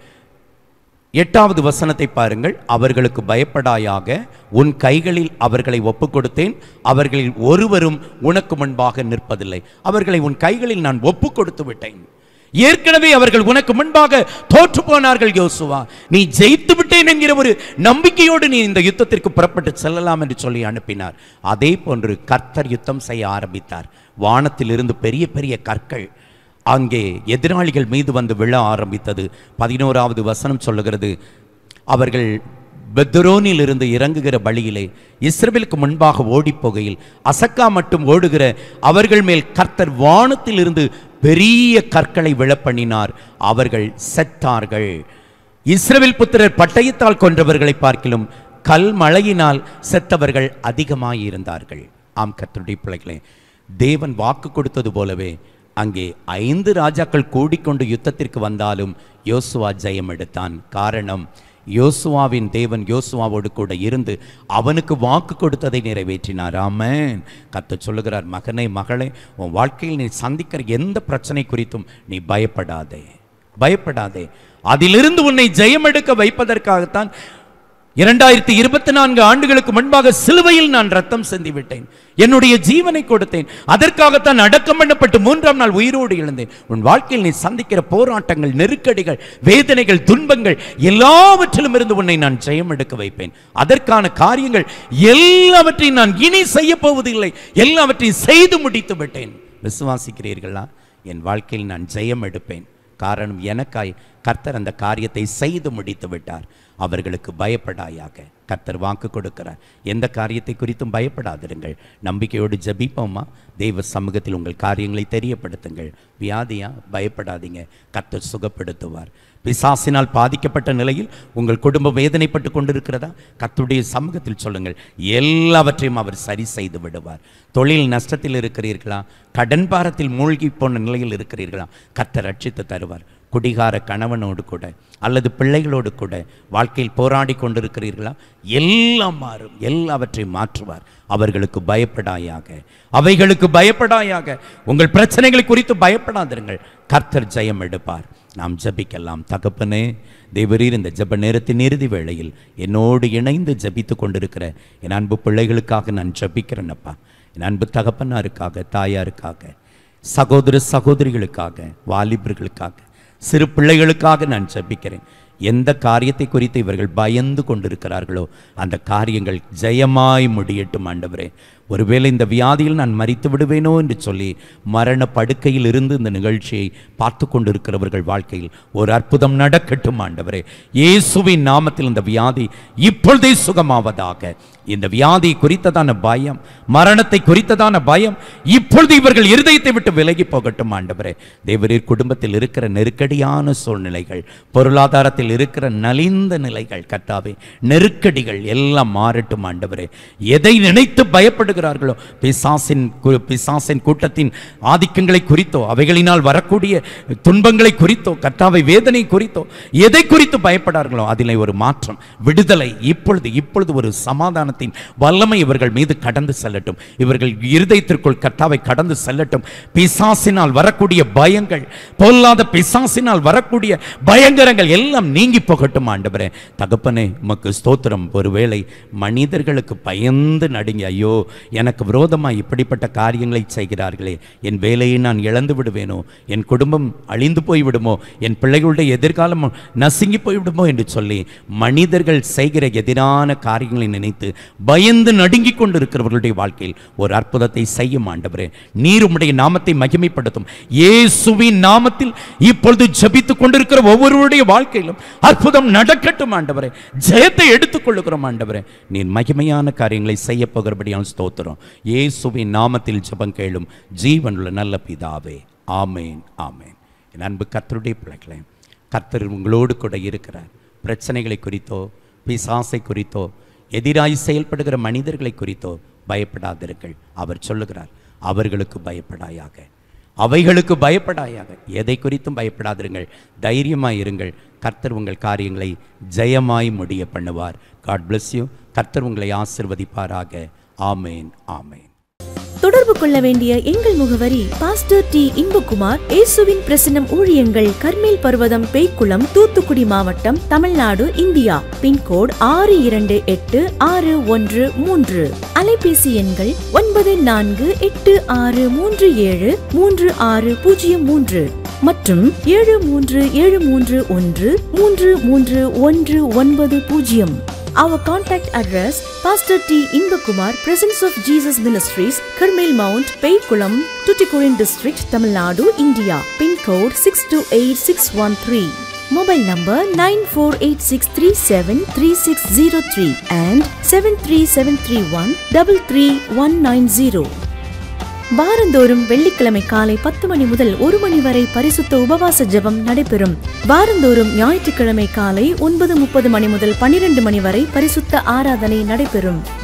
எட்டாவது வசனத்தை பாருங்கள். அவர்களுக்கு பயப்படாயாக, உன் கைகளில் அவர்களை ஒப்பு கொடுத்தேன், அவர்களில் ஒருவரும் உனக்கு முன்பாக நிற்பதில்லை. அவர்களை உன் கைகளில் நான் ஒப்பு கொடுத்து விட்டேன். ஏற்கனவே அவர்கள் உனக்கு முன்பாக தோற்று போனார்கள். யோசுவா, நீ ஜெயித்து விட்டேன் என்கிற ஒரு நம்பிக்கையோடு நீ இந்த யுத்தத்திற்கு புறப்பட்டு செல்லலாம் என்று சொல்லி அனுப்பினார். அதே போன்று கர்த்தர் யுத்தம் செய்ய ஆரம்பித்தார். வானத்தில் இருந்து பெரிய பெரிய கற்கள் அங்கே எதிராளிகள் மீது வந்து விழ ஆரம்பித்தது. பதினோராவது வசனம் சொல்லுகிறது, அவர்கள் பெத்ரோனில் இருந்து இறங்குகிற வழியிலே இஸ்ரவேலுக்கு முன்பாக ஓடி போகையில் அசக்கா மட்டும் ஓடுகிற அவர்கள் மேல் கர்த்தர் வானத்தில் இருந்து பெரிய கற்களை விழப்பண்ணினார், அவர்கள் செத்தார்கள். இஸ்ரவேல் புத்திரர் பட்டயத்தால் கொன்றவர்களை பார்க்கிலும் கல் மழையினால் செத்தவர்கள் அதிகமாயிருந்தார்கள். ஆம் கர்த்தருடைய பிள்ளைகளே, தேவன் வாக்கு கொடுத்தது போலவே அங்கே ஐந்து ராஜாக்கள் கூடிக்கொண்டு யுத்தத்திற்கு வந்தாலும் யோசுவா ஜெயம் எடுத்தான். காரணம், யோசுவாவின் தேவன் யோசுவாவோடு கூட இருந்து அவனுக்கு வாக்கு கொடுத்ததை நிறைவேற்றினார். ஆமென். கர்த்தர் சொல்லுகிறார், மகனே மகளே, உன் வாழ்க்கையில் நீ சந்திக்கிற எந்த பிரச்சனை குறித்தும் நீ பயப்படாதே, பயப்படாதே. அதிலிருந்து உன்னை ஜெயம் எடுக்க வைப்பதற்காகத்தான் இரண்டாயிரத்தி இருபத்தி நான்கு ஆண்டுகளுக்கு முன்பாக சிலுவையில் நான் ரத்தம் சிந்தி விட்டேன், என்னுடைய ஜீவனை கொடுத்தேன். அதற்காகத்தான் அடக்கம் பண்ணப்பட்டு மூன்றாம் நாள் உயிரோடு எழுந்தேன். உன் வாழ்க்கையில் நீ சந்திக்கிற போராட்டங்கள், நெருக்கடிகள், வேதனைகள், துன்பங்கள் எல்லாவற்றிலும் இருந்து உன்னை நான் ஜெயம் எடுக்க வைப்பேன். அதற்கான காரியங்கள் எல்லாவற்றையும் நான் இனி செய்ய போவதில்லை, எல்லாவற்றையும் செய்து முடித்து விட்டேன். விசுவாசிக்கிறீர்களா? என் வாழ்க்கையில் நான் ஜெயம் எடுப்பேன். காரணம், எனக்காய் கர்த்தர் அந்த காரியத்தை செய்து முடித்து விட்டார். அவர்களுக்கு பயப்படாயாக. கர்த்தர் வாக்கு கொடுக்கிறார். எந்த காரியத்தை குறித்தும் பயப்படாதிருங்கள். நம்பிக்கையோடு ஜெபிப்போமா? தெய்வ சமூகத்தில் உங்கள் காரியங்களை தெரியப்படுத்துங்கள். வியாதியா? பயப்படாதீங்க, கர்த்தர் சுகப்படுத்துவார். பிசாசினால் பாதிக்கப்பட்ட நிலையில் உங்கள் குடும்பம் வேதனைப்பட்டு கொண்டிருக்கிறதா? கர்த்தருடைய சமூகத்தில் சொல்லுங்கள், எல்லாவற்றையும் அவர் சரி செய்து விடுவார். தொழில் நஷ்டத்தில் இருக்கிறீர்களா? கடன் பாரத்தில் மூழ்கி போன நிலையில் இருக்கிறீர்களா? கர்த்தர் ரட்சித்து தருவார். குடிகார கணவனோடு கூட அல்லது பிள்ளைகளோடு கூட வாழ்க்கையில் போராடி கொண்டிருக்கிறீர்களா? எல்லாம் மாறும், எல்லாவற்றையும் மாற்றுவார். அவர்களுக்கு பயப்படாயாக, அவைகளுக்கு பயப்படாயாக. உங்கள் பிரச்சனைகளை குறித்து பயப்படாதிருங்கள், கர்த்தர் ஜெயம் எடுப்பார். நாம் ஜெபிக்கலாம். தகப்பனே, தேவரீர் இந்த ஜெப நேரத்தின் இறுதி வேளையில் என்னோடு இணைந்து ஜெபித்து கொண்டிருக்கிற என் அன்பு பிள்ளைகளுக்காக நான் ஜெபிக்கிறேன்னப்பா. என் அன்பு தகப்பனாருக்காக, தாயாருக்காக, சகோதர சகோதரிகளுக்காக, வாலிபர்களுக்காக, சிறு பிள்ளைகளுக்காக நான் ஜெபிக்கிறேன். எந்த காரியத்தை குறித்து இவர்கள் பயந்து கொண்டிருக்கிறார்களோ அந்த காரியங்கள் ஜெயமாய் முடியட்டும் ஆண்டவரே. ஒருவேளை இந்த வியாதியில் நான் மரித்து விடுவேனோ என்று சொல்லி மரண படுக்கையில் இருந்து இந்த நிகழ்ச்சியை பார்த்து கொண்டிருக்கிறவர்கள் வாழ்க்கையில் ஒரு அற்புதம் நடக்கட்டும் ஆண்டவரே. இயேசுவின் நாமத்தில் இந்த வியாதி இப்பொழுதே சுகமாவதாக. இந்த வியாதி குறித்ததான பயம், மரணத்தை குறித்ததான பயம் இப்பொழுது இவர்கள் இருதயத்தை விட்டு விலகி போகட்டும் ஆண்டவரே. தேவரீர் குடும்பத்தில் இருக்கிற நெருக்கடியான சூழ்நிலைகள், பொருளாதாரத்தில் இருக்கிற நலிந்த நிலைகள், கர்த்தாவே நெருக்கடிகள் எல்லாம் மாறட்டும் ஆண்டவரே. எதை நினைத்து பயப்படுகிறார்களோ, பிசாசின் பிசாசின் கூட்டத்தின் ஆதிக்கங்களை குறித்தோ, அவைகளினால் வரக்கூடிய துன்பங்களை குறித்தோ, கர்த்தாவை வேதனை குறித்தோ, எதை குறித்து பயப்படார்களோ அதில் ஒரு மாற்றம், விடுதலை இப்பொழுது இப்பொழுது ஒரு சமாதானத்தின் வல்லமை இவர்கள் மீது கடந்து செல்லட்டும். இவர்கள் இருதயத்திற்குள் கர்த்தாவை கடந்து செல்லட்டும். பிசாசினால் வரக்கூடிய பயங்கள், பொல்லாத பிசாசினால் வரக்கூடிய பயங்கரங்கள் எல்லாம் நீங்கி போகட்டும் ஆண்டவரே. தகப்பனே, உமக்கு ஸ்தோத்திரம். ஒருவேளை மனிதர்களுக்கு பயந்து நடுங்க, ஐயோ எனக்கு விரோதமாக இப்படிப்பட்ட காரியங்களை செய்கிறார்களே, என் வேலையை நான் இழந்து விடுவேனோ, என் குடும்பம் அழிந்து போய்விடுமோ, என் பிள்ளைகளுடைய எதிர்காலம் நசுங்கி போய்விடுமோ என்று சொல்லி மனிதர்கள் செய்கிற எதிரான காரியங்களை நினைத்து பயந்து நடுங்கிக் கொண்டு இருக்கிறவர்களுடைய வாழ்க்கையில் ஒரு அற்புதத்தை செய்யும் ஆண்டவரே. நீர் உம்முடைய நாமத்தை மகிமைப்படுத்தும். இயேசுவின் நாமத்தில் இப்பொழுது ஜெபித்துக் கொண்டிருக்கிற ஒவ்வொருவருடைய வாழ்க்கையிலும் அற்புதம் நடக்கட்டும் ஆண்டவரே. ஜெயத்தை எடுத்துக் கொள்ளுகிறோம் ஆண்டவரே. நீர் மகிமையான காரியங்களை செய்ய போகிறபடியால் ஸ்தோத்திரம். இயேசுவின் நாமத்தில் ஜெபம் கேளும் ஜீவனுள்ள நல்ல பிதாவே. ஆமேன், ஆமேன். என் அன்பு கர்த்தருடைய பிள்ளைகளே, கர்த்தர் உங்களோடு கூட இருக்கிறார். பிரச்சனைகளை குறித்தோ, பிசாசை குறித்தோ, எதிராய் செயல்படுகிற மனிதர்களை குறித்தோ பயப்படாதிருங்கள். அவர் சொல்லுகிறார், அவர்களுக்கு பயப்படாயாக, அவைகளுக்கு பயப்படாயாக, எதை குறித்தும் பயப்படாதிருங்கள், தைரியமாய் இருங்கள். கர்த்தர் உங்கள் காரியங்களை ஜெயமாய் முடிய பண்ணுவார். God bless you. கர்த்தர் உங்களை ஆசீர்வதிப்பாராக. ஆமேன், ஆமேன். தொடர்பு கொள்ள வேண்டிய எங்கள் முகவரி பாஸ்டர் டி இன்பகுமார், இயேசுவின் பிரசன்னம் ஊழியங்கள், கர்மேல் பர்வதம், பேய்க்குளம், தூத்துக்குடி மாவட்டம், தமிழ்நாடு, இந்தியா. பின்கோடு ஆறு இரண்டு எட்டு ஆறு ஒன்று மூன்று. அலைபேசி எண்கள் ஒன்பது நான்கு எட்டு ஆறு மூன்று ஏழு மூன்று ஆறு பூஜ்ஜியம் மூன்று மற்றும் ஏழு மூன்று ஏழு மூன்று ஒன்று மூன்று மூன்று ஒன்று ஒன்பது பூஜ்ஜியம். Our contact address: Pastor T. Inbakumar, Presence of Jesus Ministries, Karmel Mount, Peikulam, Tuticorin District, Tamil Nadu, India. Pin code six two eight six one three. Mobile number nine four eight six three seven three six zero three and seven three seven three one three three one nine zero. வாரந்தோறும் வெள்ளிக்கிழமை காலை பத்து மணி முதல் ஒரு மணி வரை பரிசுத்த உபவாச ஜெபம் நடைபெறும். வாரந்தோறும் ஞாயிற்றுக்கிழமை காலை ஒன்பது முப்பது மணி முதல் பனிரெண்டு மணி வரை பரிசுத்த ஆராதனை நடைபெறும்.